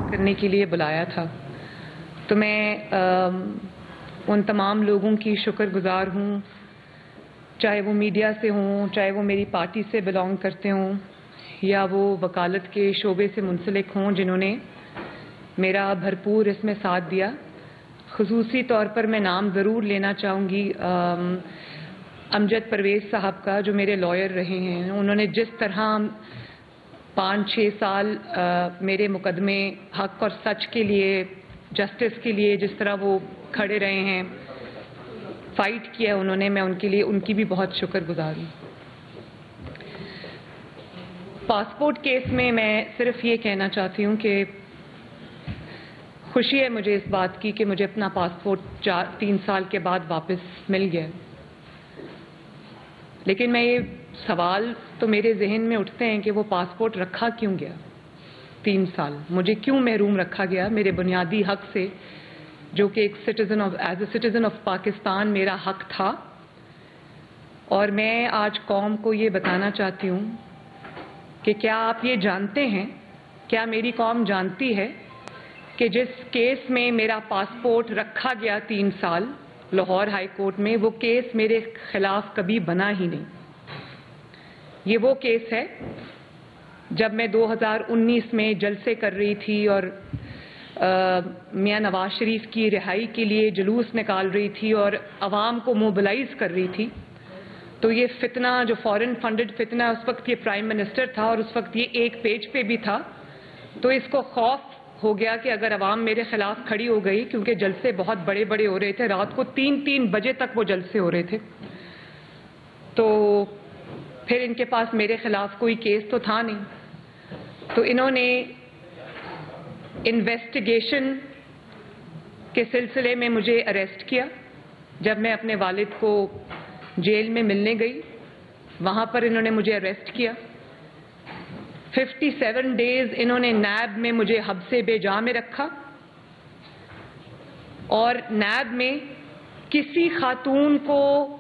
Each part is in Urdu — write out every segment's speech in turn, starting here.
کرنے کے لیے بلایا تھا، تو میں ان تمام لوگوں کی شکر گزار ہوں، چاہے وہ میڈیا سے ہوں، چاہے وہ میری پارٹی سے بلانگ کرتے ہوں یا وہ وکالت کے شعبے سے منسلک ہوں، جنہوں نے میرا بھرپور اس میں ساتھ دیا۔ خصوصی طور پر میں نام ضرور لینا چاہوں گی امجد پرویز صاحب کا، جو میرے لائر رہے ہیں۔ انہوں نے جس طرح 5-6 سال میرے مقدمے حق اور سچ کے لیے، جسٹس کے لیے جس طرح وہ کھڑے رہے ہیں، فائٹ کیا انہوں نے، میں ان کے لیے ان کی بھی بہت شکر گزار ہوں۔ پاسپورٹ کیس میں صرف یہ کہنا چاہتی ہوں کہ خوشی ہے مجھے اس بات کی کہ مجھے اپنا پاسپورٹ 3 سال کے بعد واپس مل گیا، لیکن میں یہ سوال تو میرے ذہن میں اٹھتے ہیں کہ وہ پاسپورٹ رکھا کیوں گیا 3 سال؟ مجھے کیوں محروم رکھا گیا میرے بنیادی حق سے، جو کہ ایک as a citizen of Pakistan میرا حق تھا۔ اور میں آج قوم کو یہ بتانا چاہتی ہوں کہ کیا آپ یہ جانتے ہیں، کیا میری قوم جانتی ہے کہ جس کیس میں میرا پاسپورٹ رکھا گیا 3 سال لاہور ہائی کورٹ میں، وہ کیس میرے خلاف کبھی بنا ہی نہیں۔ یہ وہ کیس ہے جب میں 2019 میں جلسے کر رہی تھی اور میاں نواز شریف کی رہائی کے لیے جلوس نکال رہی تھی اور عوام کو موبلائز کر رہی تھی، تو یہ فتنہ جو فورن فنڈڈ فتنہ، اس وقت یہ پرائم منسٹر تھا اور اس وقت یہ 1 پیج پہ بھی تھا، تو اس کو خوف ہو گیا کہ اگر عوام میرے خلاف کھڑی ہو گئی، کیونکہ جلسے بہت بڑے بڑے ہو رہے تھے، رات کو 3 بجے تک وہ جلسے ہو رہے تھے، تو پھر ان کے پاس میرے خلاف کوئی کیس تو تھا نہیں، تو انہوں نے انویسٹیگیشن کے سلسلے میں مجھے اریسٹ کیا۔ جب میں اپنے والد کو جیل میں ملنے گئی، وہاں پر انہوں نے مجھے اریسٹ کیا۔ 57 ڈیز انہوں نے نیب میں مجھے حبس بے جا میں رکھا، اور نیب میں کسی خاتون کو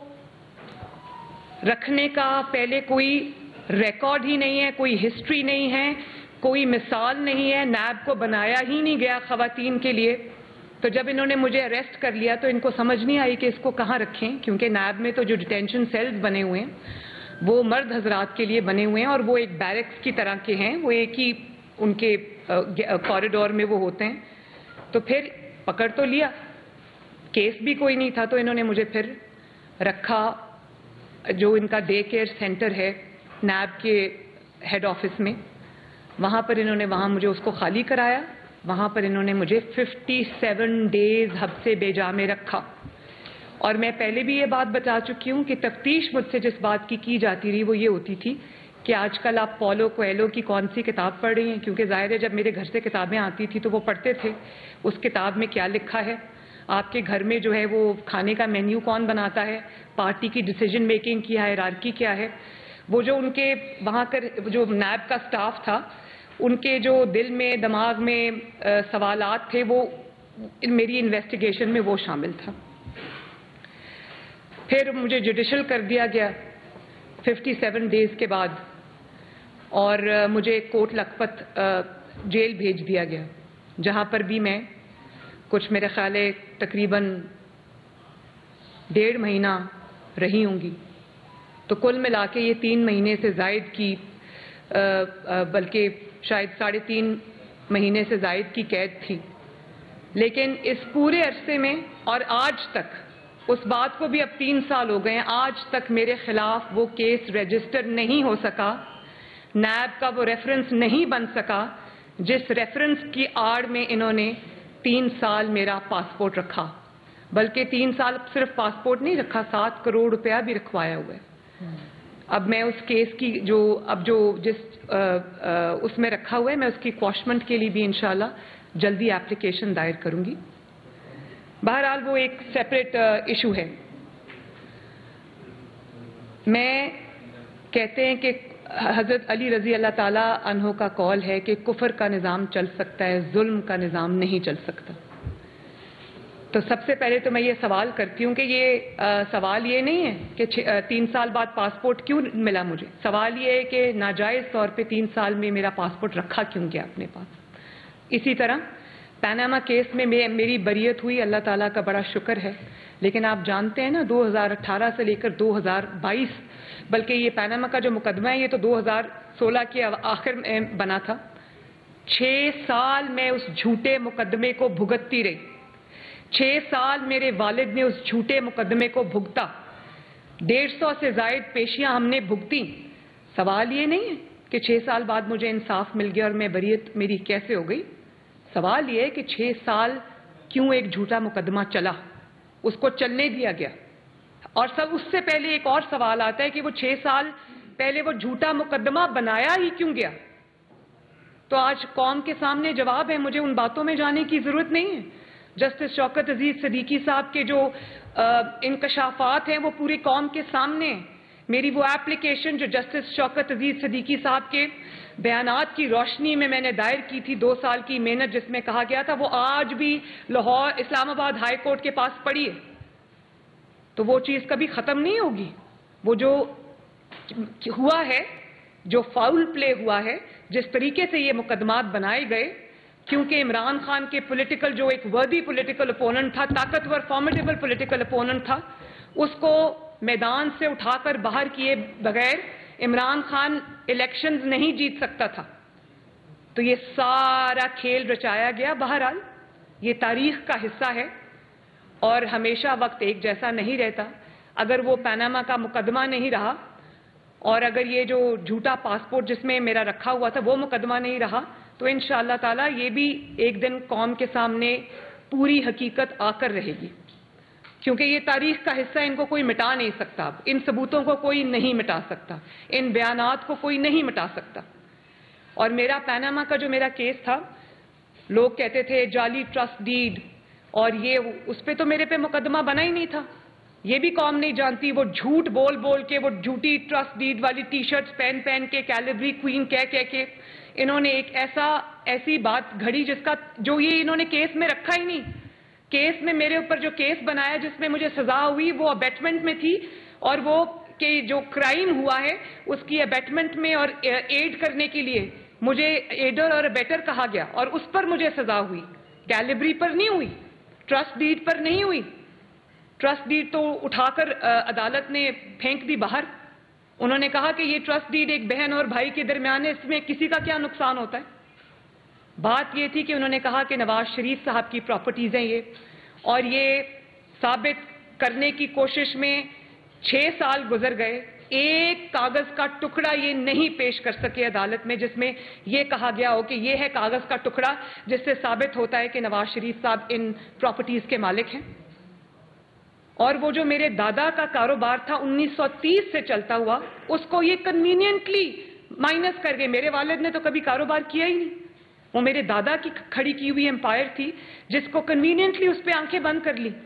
رکھنے کا پہلے کوئی ریکارڈ ہی نہیں ہے، کوئی ہسٹری نہیں ہے، کوئی مثال نہیں ہے، نیب کو بنایا ہی نہیں گیا خواتین کے لیے۔ تو جب انہوں نے مجھے اریسٹ کر لیا تو ان کو سمجھ نہیں آئی کہ اس کو کہاں رکھیں، کیونکہ نیب میں تو جو ڈیٹینشن سیلز بنے ہوئے ہیں وہ مرد حضرات کے لیے بنے ہوئے ہیں، اور وہ ایک بیرکس کی طرح کے ہیں، وہ ایک ہی ان کے کوریڈور میں وہ ہوتے ہیں۔ تو پھر پکڑ تو لیا، کیس بھی کوئی نہیں تھا، تو انہوں نے مجھے پھر رکھا جو ان کا ڈے کیئر سینٹر ہے نیب کے ہیڈ آفس میں، وہاں پر انہوں نے مجھے اس کو خالی کرایا، وہاں پر انہوں نے مجھے 57 ڈیز حبس بے جا میں رکھا۔ اور میں پہلے بھی یہ بات بتا چکی ہوں کہ تفتیش مجھ سے جس بات کی جاتی رہی وہ یہ ہوتی تھی کہ آج کل آپ پولو کویلو کی کون سی کتاب پڑھ رہی ہیں، کیونکہ ظاہر ہے جب میرے گھر سے کتابیں آتی تھی تو وہ پڑھتے تھے اس کتاب میں کیا لکھا ہے، آپ کے گھر میں جو ہے وہ کھانے کا مینیو کون بناتا ہے، پارٹی کی ڈیسیجن میکنگ کی ہائرارکی کیا ہے۔ وہ جو ان کے وہاں کا جو نیب کا سٹاف تھا، ان کے جو دل میں دماغ میں سوالات تھے، وہ میری انویسٹیگیشن میں وہ شامل تھا۔ پھر مجھے جوڈیشل کر دیا گیا 57 ڈیز کے بعد، اور مجھے کوٹ لکھپت جیل بھیج دیا گیا، جہاں پر بھی میں کچھ میرے خیال ہے تقریباً 1.5 مہینہ رہی ہوں گی۔ تو کل ملا کے یہ 3 مہینے سے زائد کی، بلکہ شاید 3.5 مہینے سے زائد کی قید تھی۔ لیکن اس پورے عرصے میں اور آج تک، اس بات کو بھی اب 3 سال ہو گئے ہیں، آج تک میرے خلاف وہ کیس رجسٹر نہیں ہو سکا، نیب کا وہ ریفرنس نہیں بن سکا جس ریفرنس کی آڑ میں انہوں نے 3 سال میرا پاسپورٹ رکھا، بلکہ 3 سال صرف پاسپورٹ نہیں رکھا، 7 کروڑ روپیہ بھی رکھوایا ہوا ہے۔ اب میں اس کیس کی جس اس میں رکھا ہوا ہے، میں اس کی کواشمنٹ کے لیے بھی انشاءاللہ جلدی اپلیکیشن دائر کروں گی۔ بہرحال وہ ایک سیپریٹ ایشو ہے۔ میں کہتے ہیں کہ حضرت علی رضی اللہ تعالیٰ عنہ کا قول ہے کہ کفر کا نظام چل سکتا ہے، ظلم کا نظام نہیں چل سکتا۔ تو سب سے پہلے تو میں یہ سوال کرتی ہوں کہ یہ سوال یہ نہیں ہے کہ 3 سال بعد پاسپورٹ کیوں ملا مجھے، سوال یہ ہے کہ ناجائز طور پہ 3 سال میں میرا پاسپورٹ رکھا کیوں گیا اپنے پاس۔ इसी तरह पैनामा केस में मेरी बरियत हुई, अल्लाह ताला का बड़ा शुक्र है। लेकिन आप जानते हैं ना, 2018 से लेकर 2022, बल्कि ये पैनामा का जो मुकदमा है ये तो 2016 के आखिर में बना था। 6 साल मैं उस झूठे मुकदमे को भुगतती रही। 6 साल मेरे वालिद ने उस झूठे मुकदमे को भुगता। 150 से ज़ायद पेशियां हमने भुगती। सवाल ये नहीं है कि 6 साल बाद मुझे इंसाफ मिल गया और मैं बरियत मेरी कैसे हो गई। सवाल ये है कि 6 साल क्यों एक झूठा मुकदमा चला, उसको चलने दिया गया। और सब उससे पहले एक और सवाल आता है कि वो 6 साल पहले वो झूठा मुकदमा बनाया ही क्यों गया। तो आज कौम के सामने जवाब है, मुझे उन बातों में जाने की जरूरत नहीं है। जस्टिस शौकत अजीज सिद्दीकी साहब के जो इंकशाफात हैं वो पूरी कौम के सामने हैं। मेरी वो एप्लीकेशन जो जस्टिस शौकत अजीज सिद्दीकी साहब के बयानात की रोशनी में मैंने दायर की थी, 2 साल की मेहनत जिसमें कहा गया था, वो आज भी लाहौर इस्लामाबाद हाई कोर्ट के पास पड़ी है। तो वो चीज़ कभी ख़त्म नहीं होगी। वो जो हुआ है, जो फाउल प्ले हुआ है, जिस तरीके से ये मुकदमात बनाए गए, क्योंकि इमरान खान के पॉलिटिकल जो एक वर्दी पॉलिटिकल अपोनेंट था, ताकतवर फॉर्मिडेबल पॉलिटिकल अपोनेंट था, उसको मैदान से उठाकर बाहर किए बगैर इमरान खान इलेक्शंस नहीं जीत सकता था। तो ये सारा खेल रचाया गया। बहरहाल ये तारीख का हिस्सा है और हमेशा वक्त एक जैसा नहीं रहता। अगर वो पैनामा का मुकदमा नहीं रहा और अगर ये जो झूठा पासपोर्ट जिसमें मेरा रखा हुआ था वो मुकदमा नहीं रहा, तो इंशाअल्लाह ताला ये भी एक दिन कौम के सामने पूरी हकीकत आकर रहेगी। क्योंकि ये तारीख का हिस्सा, इनको कोई मिटा नहीं सकता। इन सबूतों को कोई नहीं मिटा सकता, इन बयानात को कोई नहीं मिटा सकता। और मेरा पैनामा का जो मेरा केस था, लोग कहते थे जाली ट्रस्ट डीड, और ये उस पर तो मेरे पे मुकदमा बना ही नहीं था। ये भी कौम नहीं जानती। वो झूठ बोल बोल के, वो झूठी ट्रस्ट डीड वाली टी शर्ट्स पहन पहन के, कैलिबरी क्वीन कह कह के इन्होंने एक ऐसी बात घड़ी जिसका जो ये इन्होंने केस में रखा ही नहीं। केस में मेरे ऊपर जो केस बनाया जिसमें मुझे सजा हुई वो अबेटमेंट में थी, और वो कि जो क्राइम हुआ है उसकी अबेटमेंट में और एड करने के लिए मुझे एडर और अबेटर कहा गया, और उस पर मुझे सजा हुई। कैलिबरी पर नहीं हुई, ट्रस्ट डीड पर नहीं हुई। ट्रस्ट डीड तो उठाकर अदालत ने फेंक दी बाहर। उन्होंने कहा कि ये ट्रस्ट डीड एक बहन और भाई के दरमियान है, इसमें किसी का क्या नुकसान होता है। बात ये थी कि उन्होंने कहा कि नवाज शरीफ साहब की प्रॉपर्टीज हैं ये, और ये साबित करने की कोशिश में 6 साल गुजर गए। एक कागज का टुकड़ा ये नहीं पेश कर सके अदालत में जिसमें ये कहा गया हो कि ये है कागज का टुकड़ा जिससे साबित होता है कि नवाज शरीफ साहब इन प्रॉपर्टीज के मालिक हैं। और वो जो मेरे दादा का कारोबार था 1930 से चलता हुआ, उसको ये कन्वीनियंटली माइनस कर गए। मेरे वालिद ने तो कभी कारोबार किया ही नहीं। वो मेरे दादा की खड़ी की हुई एम्पायर थी जिसको कन्वीनियंटली उस पर आंखें बंद कर ली।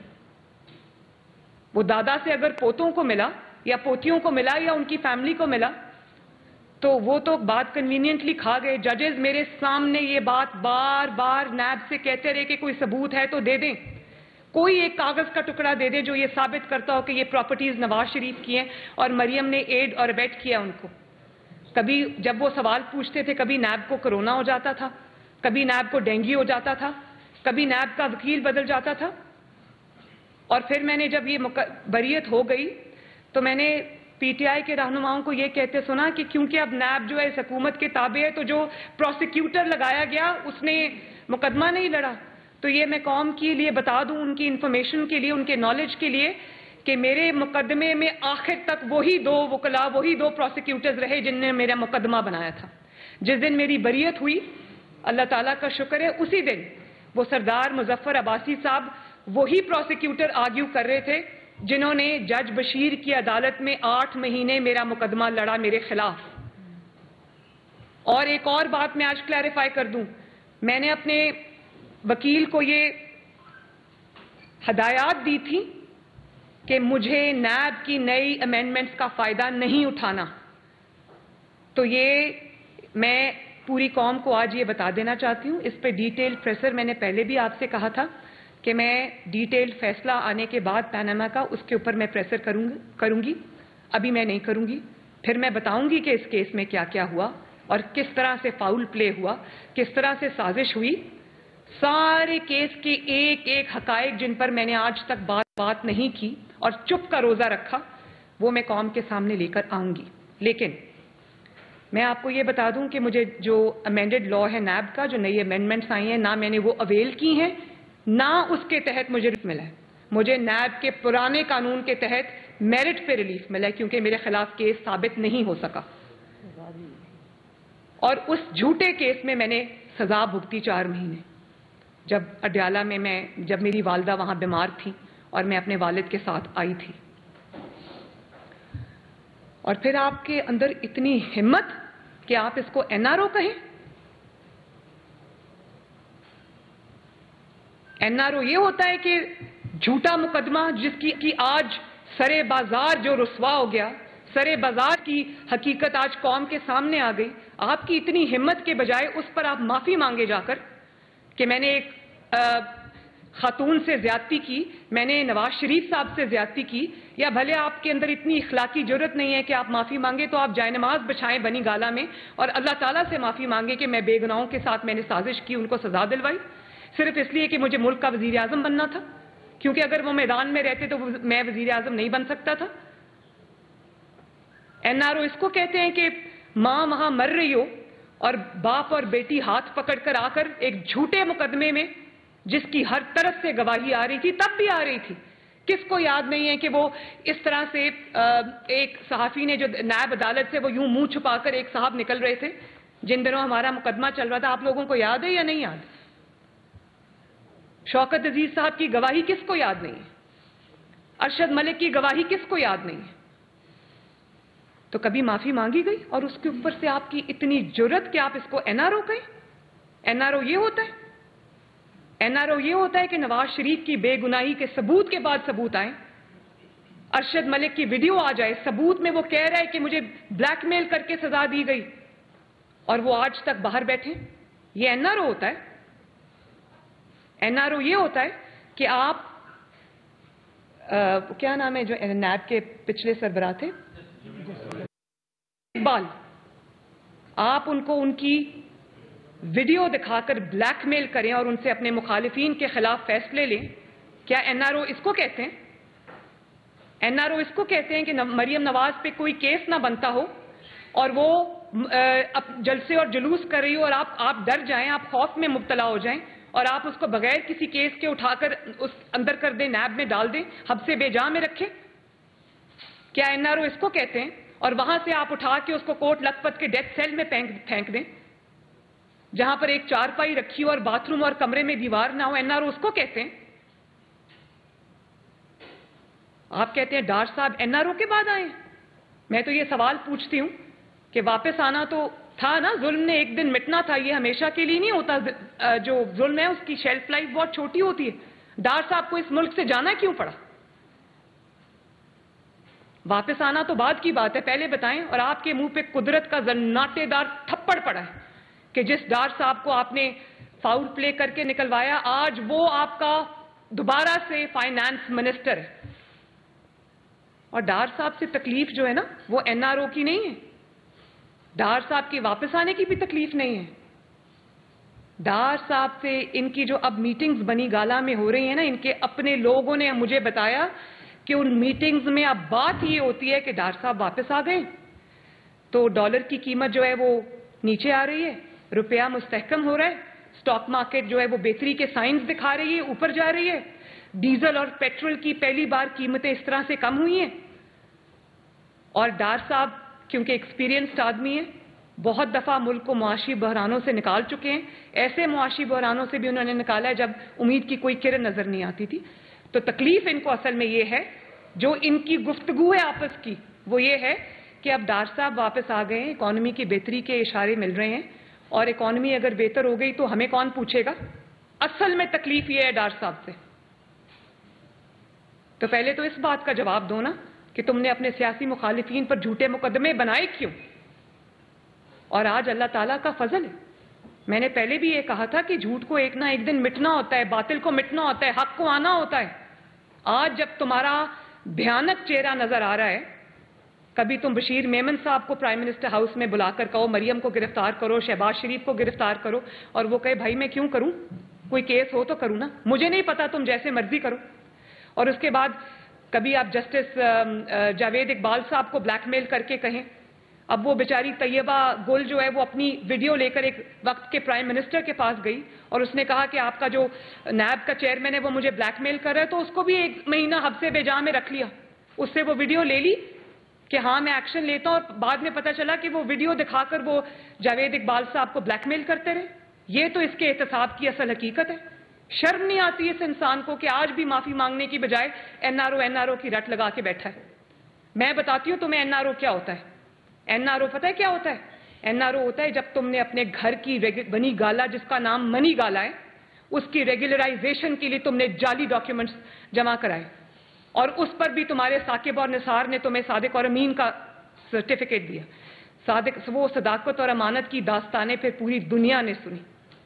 वो दादा से अगर पोतों को मिला या पोतियों को मिला या उनकी फैमिली को मिला तो वो तो बात कन्वीनियंटली खा गए। जजेस मेरे सामने ये बात बार बार नैब से कहते रहे कि कोई सबूत है तो दे दें, कोई एक कागज का टुकड़ा दे दें जो ये साबित करता हो कि ये प्रॉपर्टीज नवाज शरीफ की हैं और मरियम ने एड और अबेट किया उनको। कभी जब वो सवाल पूछते थे, कभी नैब को कोरोना हो जाता था, कभी नैब को डेंगू हो जाता था, कभी नैब का वकील बदल जाता था। और फिर मैंने जब ये बरियत हो गई तो मैंने पीटीआई के रहनुमाओं को ये कहते सुना कि क्योंकि अब नैब जो है इस हुकूमत के ताबे है, तो जो प्रोसिक्यूटर लगाया गया उसने मुकदमा नहीं लड़ा। तो ये मैं कौम के लिए बता दूं, उनकी इंफॉर्मेशन के लिए, उनके नॉलेज के लिए, कि मेरे मुकदमे में आखिर तक वही 2 वकला, वही 2 प्रोसिक्यूटर्स रहे जिनने मेरा मुकदमा बनाया था। जिस दिन मेरी बरियत हुई, अल्लाह ताला का शुक्र है, उसी दिन वो सरदार मुजफ्फर अब्बासी साहब वही प्रोसिक्यूटर आर्ग्यू कर रहे थे जिन्होंने जज बशीर की अदालत में 8 महीने मेरा मुकदमा लड़ा मेरे खिलाफ। और एक और बात मैं आज क्लैरिफाई कर दूं, मैंने अपने वकील को ये हदायत दी थी कि मुझे नैब की नई अमेंडमेंट्स का फायदा नहीं उठाना। तो ये मैं पूरी कौम को आज ये बता देना चाहती हूँ। इस पे डिटेल प्रेशर मैंने पहले भी आपसे कहा था कि मैं डिटेल्ड फैसला आने के बाद पैनामा का उसके ऊपर मैं प्रेशर करूंगी। अभी मैं नहीं करूंगी। फिर मैं बताऊंगी कि इस केस में क्या क्या हुआ اور کس طرح سے فاؤل پلے ہوا, کس طرح سے سازش ہوئی, سارے کیس کے ایک ایک حقائق جن پر میں نے آج تک بات نہیں کی اور چپ کا روزہ رکھا, وہ میں قوم کے سامنے لے کر آؤں گی. لیکن میں آپ کو یہ بتا دوں کہ مجھے جو امینڈڈ لا ہے نیب کا, جو نئی امینڈمنٹس آئی ہیں, نہ میں نے وہ اویل کی ہیں, نہ اس کے تحت مجھے ریلیف ملا ہے. مجھے نیب کے پرانے قانون کے تحت میرٹ پہ ریلیف ملا ہے کیونکہ میرے خلاف کیس ثابت نہیں ہو سکا, اور اس جھوٹے کیس میں میں نے سزا بھگتی 4 مہینے. جب اڈیالہ میں جب میری والدہ وہاں بیمار تھی اور میں اپنے والد کے ساتھ آئی تھی, اور پھر آپ کے اندر اتنی ہمت کہ آپ اس کو این آر او کہیں. این آر او یہ ہوتا ہے کہ جھوٹا مقدمہ جس کی آج سرے بازار جو رسوا ہو گیا, سرے بازار کی حقیقت آج قوم کے سامنے آ گئی, آپ کی اتنی ہمت کے بجائے اس پر آپ معافی مانگے جا کر کہ میں نے ایک خاتون سے زیادتی کی, میں نے نواز شریف صاحب سے زیادتی کی, یا بھلے آپ کے اندر اتنی اخلاقی جرت نہیں ہے کہ آپ معافی مانگے تو آپ جائے نماز بچھائیں بنی گالا میں اور اللہ تعالیٰ سے معافی مانگے کہ میں بے گناہوں کے ساتھ میں نے سازش کی, ان کو سزا دلوائی صرف اس لیے کہ مجھے ملک کا وزیر اعظم بننا تھا, کیونکہ اگر وہ میدان میں رہتے تو میں وزیر اعظم نہیں بن سکتا تھا. این آر او اس کو کہتے ہیں کہ ماں وہاں مر رہی ہو اور باپ اور بیٹی ہاتھ پکڑ کر آ کر ایک جھوٹے مقدمے میں جس کی ہر طرف سے گواہی آ رہی تھی, تب بھی آ رہی تھی. کس کو یاد نہیں ہے کہ وہ اس طرح سے ایک صحافی نے جو نیب عدالت سے وہ یوں منہ چھپا کر ایک صاحب نکل رہے تھے جن دنوں ہمارا مقدمہ چل رہا تھا, آپ لوگوں کو یاد ہے یا نہیں یاد؟ شوکت عزیز صاحب کی گواہی کس کو یاد نہیں ہے؟ ارشد ملک کی گواہی کس کو یاد نہیں ہے؟ تو کبھی معافی مانگی گئی اور اس کے اوپر سے آپ کی اتنی جرت کہ آپ اس کو این آر او کہیں. این آر او یہ ہوتا ہے, این آر او یہ ہوتا ہے کہ نواز شریف کی بے گناہی کے ثبوت کے بعد ثبوت آئیں, ارشد ملک کی ویڈیو آ جائے, ثبوت میں وہ کہہ رہا ہے کہ مجھے بلیک میل کر کے سزا دی گئی, اور وہ آج تک باہر بیٹھے. یہ این آر او ہوتا ہے. این آر او یہ ہوتا ہے کہ آپ کیا نام ہے جو نیب کے پچھلے سربراہ تھے, اقبال, آپ ان کو ان کی ویڈیو دکھا کر بلیک میل کریں اور ان سے اپنے مخالفین کے خلاف فیصلے لیں. کیا این آر او اس کو کہتے ہیں؟ این آر او اس کو کہتے ہیں کہ مریم نواز پہ کوئی کیس نہ بنتا ہو اور وہ جلسے اور جلوس کر رہی ہو اور آپ ڈر جائیں, آپ خوف میں مبتلا ہو جائیں اور آپ اس کو بغیر کسی کیس کے اٹھا کر اس اندر کر دیں, نیب میں ڈال دیں, حبس بے جا میں رکھیں. کیا این آر او اس کو کہتے ہیں؟ اور وہاں سے آپ اٹھا کے اس کو کوٹ لکھپت کے ڈیتھ سیل میں پھینک دیں جہاں پر ایک چارپائی رکھی ہو اور باتھ روم اور کمرے میں دیوار نہ ہو. این آر او اس کو کہتے ہیں. آپ کہتے ہیں ڈار صاحب این آر او کے بعد آئے. میں تو یہ سوال پوچھتی ہوں کہ واپس آنا تو تھا نا, ظلم نے ایک دن مٹنا تھا, یہ ہمیشہ کے لیے نہیں ہوتا. جو ظلم ہے اس کی شیلف لائف بہت چھوٹی ہوتی ہے. ڈار صاحب کو اس ملک سے جانا کیوں پڑا؟ واپس آنا تو بعد کی بات ہے, پہلے بتائیں. اور آپ کے منہ پہ قدرت کا زناٹے دار تھپڑ پڑا ہے کہ جس ڈار صاحب کو آپ نے فاؤل پلے کر کے نکلوایا, آج وہ آپ کا دوبارہ سے فائنانس منسٹر ہے. اور ڈار صاحب سے تکلیف جو ہے نا وہ این آر او کی نہیں ہے, ڈار صاحب کی واپس آنے کی بھی تکلیف نہیں ہے. ڈار صاحب سے ان کی جو اب میٹنگز بنی گالا میں ہو رہی ہیں نا, ان کے اپنے لوگوں نے مجھے بتایا کہ ان میٹنگز میں اب بات یہ ہوتی ہے کہ ڈار صاحب واپس آ گئے تو ڈالر کی قیمت جو ہے وہ نیچے آ رہی ہے, روپیہ مستحکم ہو رہا ہے, سٹاک مارکیٹ جو ہے وہ بہتری کے سائنز دکھا رہی ہے, اوپر جا رہی ہے, ڈیزل اور پیٹرول کی پہلی بار قیمتیں اس طرح سے کم ہوئی ہیں. اور ڈار صاحب کیونکہ ایکسپیرینسڈ آدمی ہے, بہت دفعہ ملک کو معاشی بحرانوں سے نکال چکے ہیں, ایسے معاشی بحرانوں سے بھی انہوں نے نکالا ہے جب امید کی کوئی کرن نظر نہیں آتی تھی. تو تکلیف ان کو اصل میں یہ ہے, جو ان کی گفتگو ہے آپس کی, وہ یہ ہے کہ اب ڈار صاحب واپس آ گئے ہیں, اکانومی کی بہتری کے اشارے مل رہے ہیں, اور اکانومی اگر بہتر ہو گئی تو ہمیں کون پوچھے گا. اصل میں تکلیف یہ ہے ڈار صاحب سے. تو پہلے تو اس بات کا جواب دو نا کہ تم نے اپنے سیاسی مخالفین پر جھوٹے مقدمے بنائے کیوں. اور آج اللہ تعالیٰ کا فضل ہے, میں نے پہلے بھی یہ کہا تھا کہ جھوٹ کو ایک نہ ایک دن مٹنا ہوتا ہے, باطل کو مٹنا ہوتا ہے, حق کو آنا ہوتا ہے. آج جب تمہارا بھیانک چہرہ نظر آ رہا ہے کبھی تم بشیر میمن صاحب کو پرائم منسٹر ہاؤس میں بلا کر کہو مریم کو گرفتار کرو، شہباز شریف کو گرفتار کرو، اور وہ کہے بھائی میں کیوں کروں، کوئی کیس ہو تو کروں نا، مجھے نہیں پتا، تم جیسے مرضی کرو۔ اور اس کے بعد کبھی آپ جسٹس جاوید اقبال صاحب کو بلیک میل کر کے کہیں، اب وہ بیچاری طیبہ گل جو ہے وہ اپنی ویڈیو لے کر ایک وقت کے پرائم منسٹر کے پاس گئی اور اس نے کہا کہ آپ کا جو نیب کا چیئرمین ہے وہ مجھے بلیک میل کر رہا ہے، تو اس کو بھی 1 مہینہ حبس بے جا میں رکھ لیا، اس سے وہ ویڈیو لے لی کہ ہاں میں ایکشن لیتا ہوں، اور بعد میں پتہ چلا کہ وہ ویڈیو دکھا کر وہ جاوید اقبال صاحب کو بلیک میل کرتے رہے۔ یہ تو اس کے احتساب کی اصل حقیقت ہے۔ شرم نہیں آتی اس انسان کو کہ آج بھی معافی مانگنے کی بجائے NRO کی رٹ لگا کے بیٹھا ہے۔ میں بتاتی ہوں تمہیں NRO کیا ہوتا ہے۔ NRO پتہ ہے کیا ہوتا ہے؟ NRO ہوتا ہے جب تم نے اپنے گھر کی بنی گالا، جس کا نام منی گالا ہے، اس کی ریگولرائزیشن کے لیے تم نے جعلی ڈاکیومنٹس جمع کرائے، اور اس پر بھی تمہارے ثاقب اور نثار نے تمہیں صادق اور امین کا سرٹیفکیٹ دیا۔ وہ صداقت اور امانت کی داستانیں پھر پوری دنیا نے سنی۔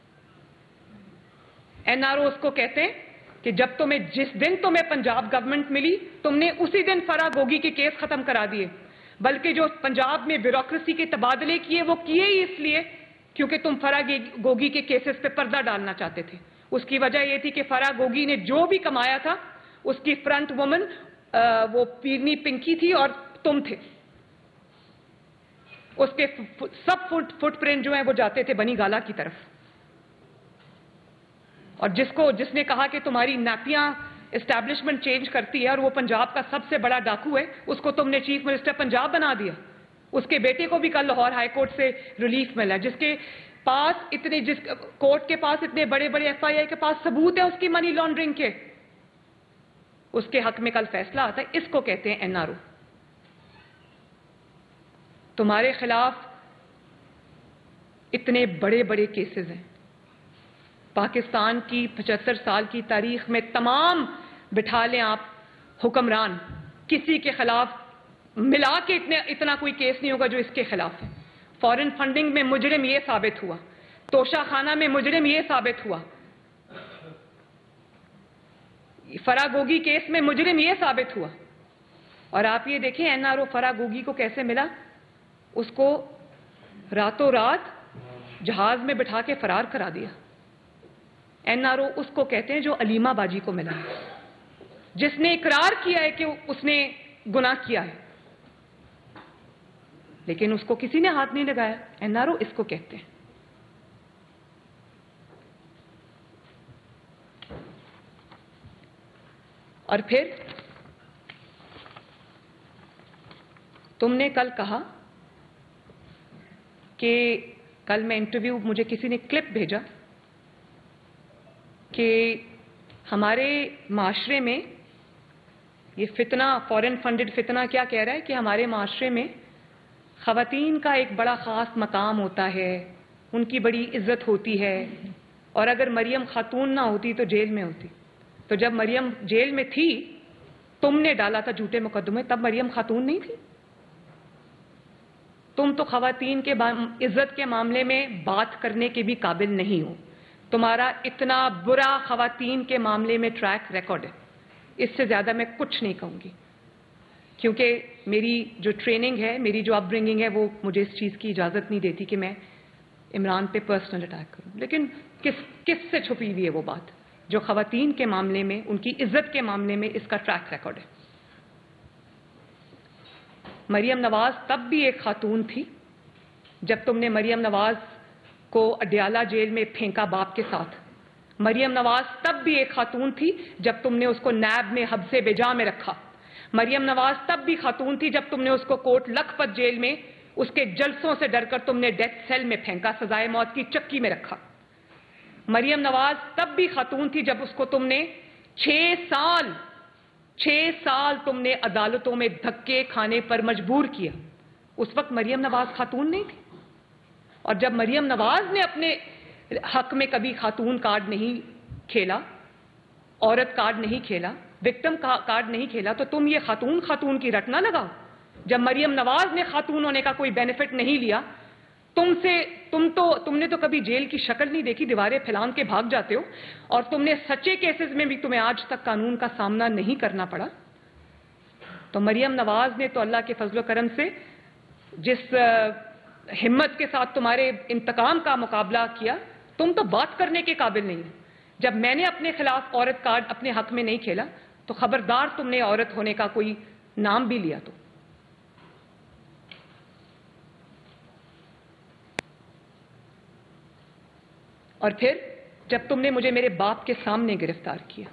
NRO اس کو کہتے ہیں کہ جس دن تمہیں پنجاب گورنمنٹ ملی، تم نے اسی دن فرح گوگی کے کیس ختم کرا دیے، بلکہ جو پنجاب میں بیوروکریسی کے تبادلے کیے وہ کیے ہی اس لیے کیونکہ تم فرح گوگی کے کیسز پہ پردہ ڈالنا چاہتے تھے۔ اس کی وجہ یہ تھی کہ فرح گوگی نے جو بھی کمایا تھا اس کی فرنٹ وومن وہ پیرنی پنکی تھی اور تم تھے۔ اس کے سب فٹ پرنٹ جو ہیں وہ جاتے تھے بنی گالا کی طرف، اور جس نے کہا کہ تمہاری ناپیاں اسٹیبلشمنٹ چینج کرتی ہے اور وہ پنجاب کا سب سے بڑا ڈاکو ہے، اس کو تم نے چیف منسٹر پنجاب بنا دیا۔ اس کے بیٹے کو بھی کل لاہور ہائی کورٹ سے ریلیف ملا، جس کورٹ کے پاس اتنے بڑے بڑے FIA کے پاس ثبوت ہے اس کی منی لانڈرنگ کے، اس کے حق میں کل فیصلہ آتا ہے۔ اس کو کہتے ہیں NRO۔ تمہارے خلاف اتنے بڑے بڑے کیسز ہیں، پاکستان کی 75 سال کی تاریخ میں تمام بٹھا لیں آپ حکمران، کسی کے خلاف ملا کے اتنا کوئی کیس نہیں ہوگا جو اس کے خلاف ہے۔ فورن فنڈنگ میں مجرم یہ ثابت ہوا، توشہ خانہ میں مجرم یہ ثابت ہوا، فرح گوگی کیس میں مجرم یہ ثابت ہوا، اور آپ یہ دیکھیں NRO فرح گوگی کو کیسے ملا، اس کو راتوں رات جہاز میں بٹھا کے فرار کرا دیا۔ NRO اس کو کہتے ہیں جو علیمہ باجی کو ملا، جس نے اقرار کیا ہے کہ اس نے گناہ کیا ہے، لیکن اس کو کسی نے ہاتھ نہیں لگایا۔ NRO اس کو کہتے ہیں۔ اور پھر تم نے کل کہا کہ کل میں انٹرویو، مجھے کسی نے کلپ بھیجا کہ ہمارے معاشرے میں یہ فتنہ، فورن فنڈڈ فتنہ کیا کہہ رہا ہے کہ ہمارے معاشرے میں خواتین کا ایک بڑا خاص مقام ہوتا ہے، ان کی بڑی عزت ہوتی ہے، اور اگر مریم خاتون نہ ہوتی تو جیل میں ہوتی۔ تو جب مریم جیل میں تھی، تم نے ڈالا تھا جھوٹے مقدمے، تب مریم خاتون نہیں تھی۔ تم تو خواتین کے عزت کے معاملے میں بات کرنے کے بھی قابل نہیں ہو۔ تمہارا اتنا برا خواتین کے معاملے میں ٹریک ریکارڈ ہے، اس سے زیادہ میں کچھ نہیں کہوں گی، کیونکہ میری جو ٹریننگ ہے، میری جو اپ برنگنگ ہے، وہ مجھے اس چیز کی اجازت نہیں دیتی کہ میں عمران پہ پرسنل اٹیک کروں۔ لیکن کس سے چھپی ہوئی ہے وہ بات جو خواتین کے معاملے میں، ان کی عزت کے معاملے میں اس کا ٹریک ریکارڈ ہے۔ مریم نواز تب بھی ایک خاتون تھی جب تم نے مریم نواز کو اڈیالہ جیل میں پھینکا باپ کے ساتھ۔ مریم نواز تب بھی ایک خاتون تھی جب تم نے اس کو نیب میں حبس بجا میں رکھا۔ مریم نواز تب بھی خاتون تھی جب تم نے اس کو کوٹ لکھپت جیل میں اس کے جلسوں سے ڈر کر تم نے ڈیتھ سیل میں پھینکا، سزائے موت کی چکی میں رکھا۔ مریم نواز تب بھی خاتون تھی جب اس کو تم نے 6 سال تم نے عدالتوں میں دھکے کھانے پر مجبور کیا۔ اس وقت مریم نواز خاتون نہیں تھی، اور جب مریم نواز نے اپنے حق میں کبھی خاتون کارڈ نہیں کھیلا، عورت کارڈ نہیں کھیلا، وکٹم کارڈ نہیں کھیلا، تو تم یہ خاتون کی رٹ نہ لگاؤ۔ جب مریم نواز نے خاتون ہونے کا کوئی بینیفٹ نہیں لیا، تم نے تو کبھی جیل کی شکل نہیں دیکھی، دیواریں پھیلان کے بھاگ جاتے ہو، اور تم نے سچے کیسز میں بھی تمہیں آج تک قانون کا سامنا نہیں کرنا پڑا۔ تو مریم نواز نے تو اللہ کے فضل و کرم سے جس ہمت کے ساتھ تمہارے انتقام کا مقابلہ کیا، تم تو بات کرنے کے قابل نہیں ہو۔ جب میں نے اپنے خلاف عورت کارڈ اپنے حق میں نہیں کھیلا تو خبردار تم نے عورت ہونے کا کوئی نام بھی لیا تو۔ اور پھر جب تم نے مجھے میرے باپ کے سامنے گرفتار کیا،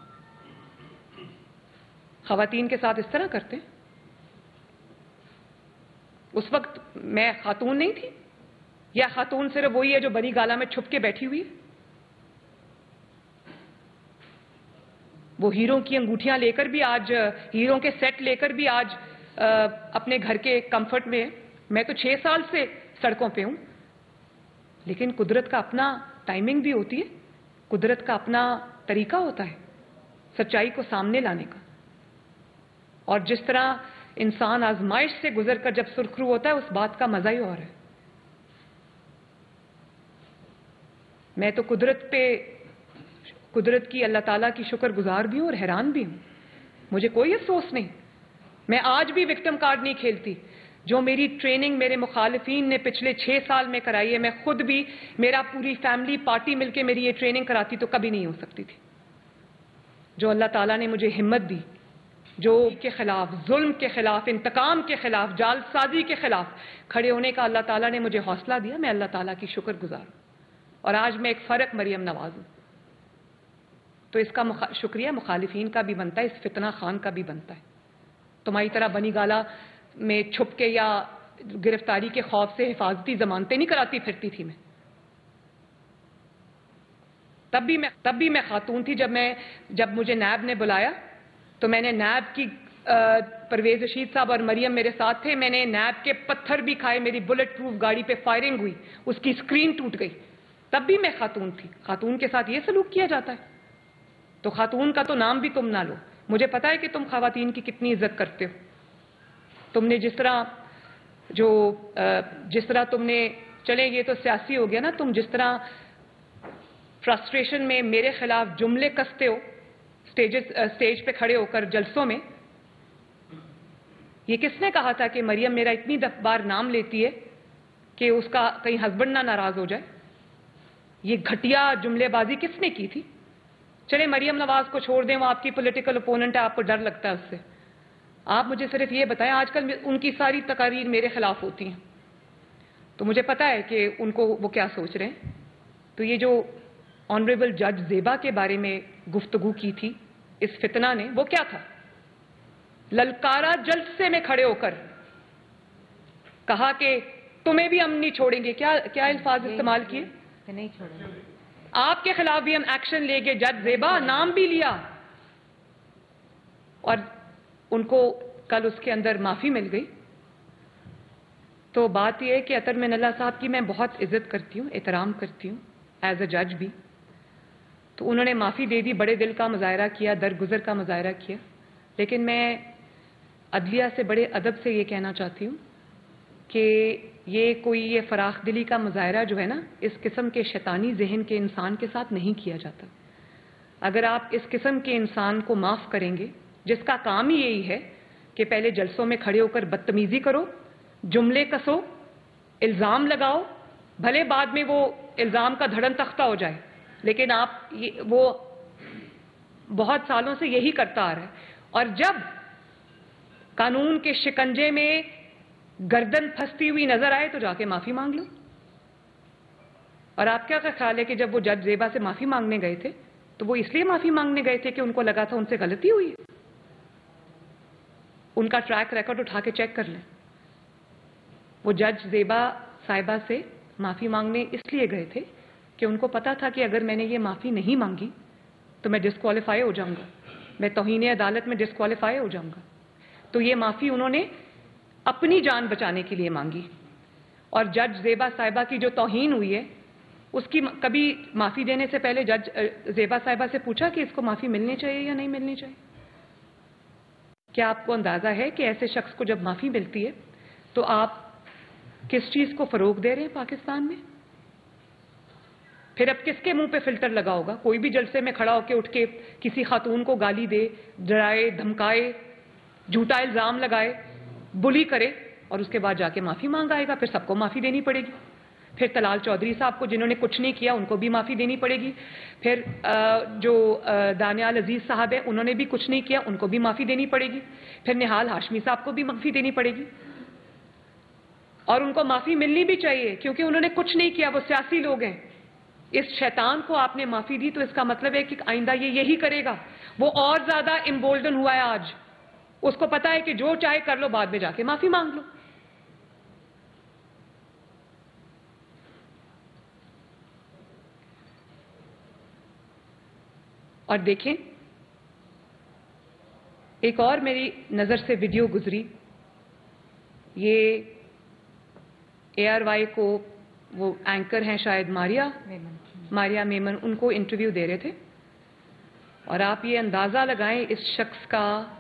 خواتین کے ساتھ اس طرح کرتے ہیں؟ اس وقت میں خاتون نہیں تھی؟ یا خاتون صرف وہی ہے جو بڑی گالا میں چھپ کے بیٹھی ہوئی ہے؟ وہ ہیروں کی انگوٹھیاں لے کر بھی آج، ہیروں کے سیٹ لے کر بھی آج اپنے گھر کے کمفرٹ میں ہے۔ میں تو 6 سال سے سڑکوں پہ ہوں، لیکن قدرت کا اپنا ٹائمنگ بھی ہوتی ہے، قدرت کا اپنا طریقہ ہوتا ہے سچائی کو سامنے لانے کا۔ اور جس طرح انسان آزمائش سے گزر کر جب سرخرو ہوتا ہے، اس بات کا مزہ ہی اور ہے۔ میں تو قدرت کی، اللہ تعالیٰ کی شکر گزار بھی ہوں اور حیران بھی ہوں۔ مجھے کوئی افسوس نہیں، میں آج بھی وکٹم کارڈ نہیں کھیلتی۔ جو میری ٹریننگ میرے مخالفین نے پچھلے 6 سال میں کرائی ہے، میں خود بھی، میرا پوری فیملی پارٹی مل کے میری یہ ٹریننگ کراتی تو کبھی نہیں ہو سکتی تھی۔ جو اللہ تعالیٰ نے مجھے ہمت دی، جو کے خلاف، ظلم کے خلاف، انتقام کے خلاف، جال سازی کے خلاف کھڑے ہونے کا اللہ تعالیٰ نے مجھے حوصلہ دیا، میں اللہ تعالیٰ کی شکر گزار ہوں۔ اور آج میں ایک فرق مریم نواز ہوں، تو اس کا شکریہ مخالفین کا بھی بنتا ہے، اس فتنہ خان کا بھی بنتا ہے۔ تمہاری طرح بنی گالا میں چھپ کے یا گرفتاری کے خوف سے حفاظتی ضمانتیں نہیں کراتی پھرتی تھی میں۔ تب بھی میں خاتون تھی۔ جب مجھے نیب نے بلایا تو میں نے نیب کی، پرویز رشید صاحب اور مریم میرے ساتھ تھے، میں نے نیب کے پتھر بھی کھائے، میری بلٹ پروف گاڑی پہ فائرنگ ہوئی، اس کی اسکرین ٹوٹ گئی، تب بھی میں خاتون تھی۔ خاتون کے ساتھ یہ سلوک کیا جاتا ہے تو خاتون کا تو نام بھی تم نہ لو۔ مجھے پتا ہے کہ تم خواتین کی کتنی عزت کرتے ہو۔ تم نے جس طرح تم نے، چلیں یہ تو سیاسی ہو گیا نا، تم جس طرح فرسٹریشن میں میرے خلاف جملے کستے ہو اسٹیج پہ کھڑے ہو کر جلسوں میں، یہ کس نے کہا تھا کہ مریم میرا اتنی بار نام لیتی ہے کہ اس کا کہیں ہسبینڈ نہ ناراض ہو جائے؟ یہ گھٹیا جملے بازی کس نے کی تھی؟ چلے مریم نواز کو چھوڑ دیں، وہ آپ کی پولیٹیکل اپوننٹ ہے، آپ کو ڈر لگتا ہے اس سے۔ آپ مجھے صرف یہ بتائیں، آج کل ان کی ساری تقاریر میرے خلاف ہوتی ہیں، تو مجھے پتا ہے کہ ان کو وہ کیا سوچ رہے ہیں۔ تو یہ جو آنریبل جج زیبا کے بارے میں گفتگو کی تھی اس فتنہ نے، وہ کیا تھا؟ للکارا جلسے میں کھڑے ہو کر کہا کہ تمہیں بھی ہم نہیں چھوڑیں گے۔ کیا الفاظ استعمال کیے؟ نہیں چھوڑیں گے، آپ کے خلاف بھی ہم ایکشن لیں گے۔ جج زیبا نام بھی لیا، اور ان کو کل اس کے اندر معافی مل گئی۔ تو بات یہ ہے کہ عطر من اللہ صاحب کی میں بہت عزت کرتی ہوں، احترام کرتی ہوں ایز اے جج بھی۔ تو انہوں نے معافی دے دی، بڑے دل کا مظاہرہ کیا، درگزر کا مظاہرہ کیا، لیکن میں عدلیہ سے بڑے ادب سے یہ کہنا چاہتی ہوں کہ یہ فراخ دلی کا مظاہرہ جو ہے نا، اس قسم کے شیطانی ذہن کے انسان کے ساتھ نہیں کیا جاتا۔ اگر آپ اس قسم کے انسان کو معاف کریں گے، جس کا کام ہی یہی ہے کہ پہلے جلسوں میں کھڑے ہو کر بدتمیزی کرو، جملے کسو، الزام لگاؤ، بھلے بعد میں وہ الزام کا دھڑن تختہ ہو جائے، لیکن وہ بہت سالوں سے یہی کرتا آ رہا ہے۔ اور جب قانون کے شکنجے میں گردن پھنستی ہوئی نظر آئے تو جا کے معافی مانگ لو۔ اور آپ کیا خیال ہے کہ جب وہ جج زیبا سے معافی مانگنے گئے تھے تو وہ اس لیے معافی مانگنے گئے تھے کہ ان کو لگا تھا ان سے غلطی ہوئی ہے؟ ان کا ٹریک ریکارڈ اٹھا کے چیک کر لیں۔ وہ جج زیبا صاحبہ سے معافی مانگنے اس لیے گئے تھے کہ ان کو پتا تھا کہ اگر میں نے یہ معافی نہیں مانگی تو میں ڈسکوالیفائی ہو جاؤں گا، میں توہین عدالت میں ڈسکوالیفائی ہو جاؤں گا۔ تو یہ معافی انہوں نے اپنی جان بچانے کے لیے مانگی۔ اور جج زیبا صاحبہ کی جو توہین ہوئی ہے، اس کی کبھی معافی دینے سے پہلے جج زیبا صاحبہ سے پوچھا کہ اس کو معافی ملنی چاہیے یا نہیں ملنی چاہیے؟ کیا آپ کو اندازہ ہے کہ ایسے شخص کو جب معافی ملتی ہے تو آپ کس چیز کو فروغ دے رہے ہیں پاکستان میں؟ پھر اب کس کے منہ پہ فلٹر لگا ہوگا؟ کوئی بھی جلسے میں کھڑا ہو کے اٹھ کے کسی خاتون کو گالی دے، ڈرائے، دھمکائے، झूठा इल्ज़ाम लगाए, बुली करे और उसके बाद जाके माफ़ी मांग आएगा, फिर सबको माफ़ी देनी पड़ेगी। फिर तलाल चौधरी साहब को जिन्होंने कुछ नहीं किया उनको भी माफ़ी देनी पड़ेगी। फिर जो दानियाल अजीज़ साहब है उन्होंने भी कुछ नहीं किया, उनको भी माफ़ी देनी पड़ेगी। फिर निहाल हाशमी साहब को भी माफ़ी देनी पड़ेगी और उनको माफ़ी मिलनी भी चाहिए क्योंकि उन्होंने कुछ नहीं किया, वो सियासी लोग हैं। इस शैतान को आपने माफ़ी दी तो इसका मतलब है कि आइंदा ये यही करेगा। वो और ज़्यादा इम्बोल्डन हुआ है आज, उसको पता है कि जो चाहे कर लो, बाद में जाके माफ़ी मांग लो। और देखें, एक और मेरी नज़र से वीडियो गुजरी, ये ARY को वो एंकर हैं शायद मारिया मेमन, उनको इंटरव्यू दे रहे थे और आप ये अंदाज़ा लगाएं इस शख्स का,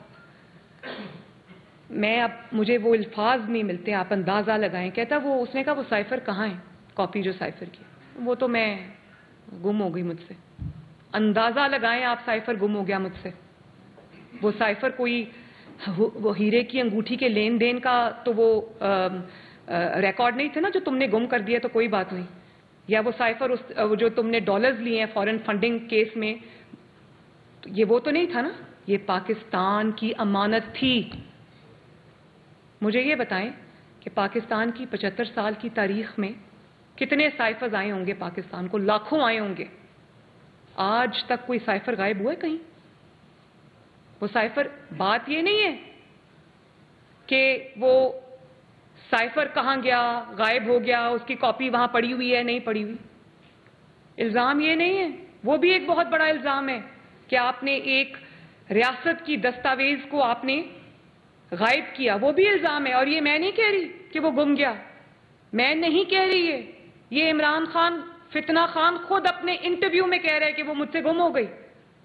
मैं अब मुझे वो अल्फाज नहीं मिलते, आप अंदाज़ा लगाएं। कहता वो, उसने कहा वो साइफ़र कहाँ है, कॉपी जो साइफ़र की, वो तो मैं गुम हो गई मुझसे। अंदाज़ा लगाएं आप, साइफ़र गुम हो गया मुझसे। वो साइफ़र कोई वो हीरे की अंगूठी के लेन देन का तो वो रिकॉर्ड नहीं थे ना जो तुमने गुम कर दिया, तो कोई बात नहीं। या वो साइफ़र उस जो तुमने डॉलर्स लिए हैं फॉरेन फंडिंग केस में, तो ये वो तो नहीं था ना, ये पाकिस्तान की अमानत थी। मुझे ये बताएं कि पाकिस्तान की 75 साल की तारीख में कितने साइफ़र्स आए होंगे पाकिस्तान को, लाखों आए होंगे। आज तक कोई साइफ़र गायब हुआ है कहीं? वो साइफ़र, बात ये नहीं है कि वो साइफ़र कहाँ गया, गायब हो गया, उसकी कॉपी वहाँ पड़ी हुई है, नहीं पड़ी हुई। इल्ज़ाम ये नहीं है, वो भी एक बहुत बड़ा इल्ज़ाम है कि आपने एक रियासत की दस्तावेज़ को आपने गायब किया, वो भी इल्ज़ाम है। और ये मैं नहीं कह रही कि वो गुम गया, मैं नहीं कह रही है, ये इमरान खान, फितना खान खुद अपने इंटरव्यू में कह रहे हैं कि वो मुझसे गुम हो गई।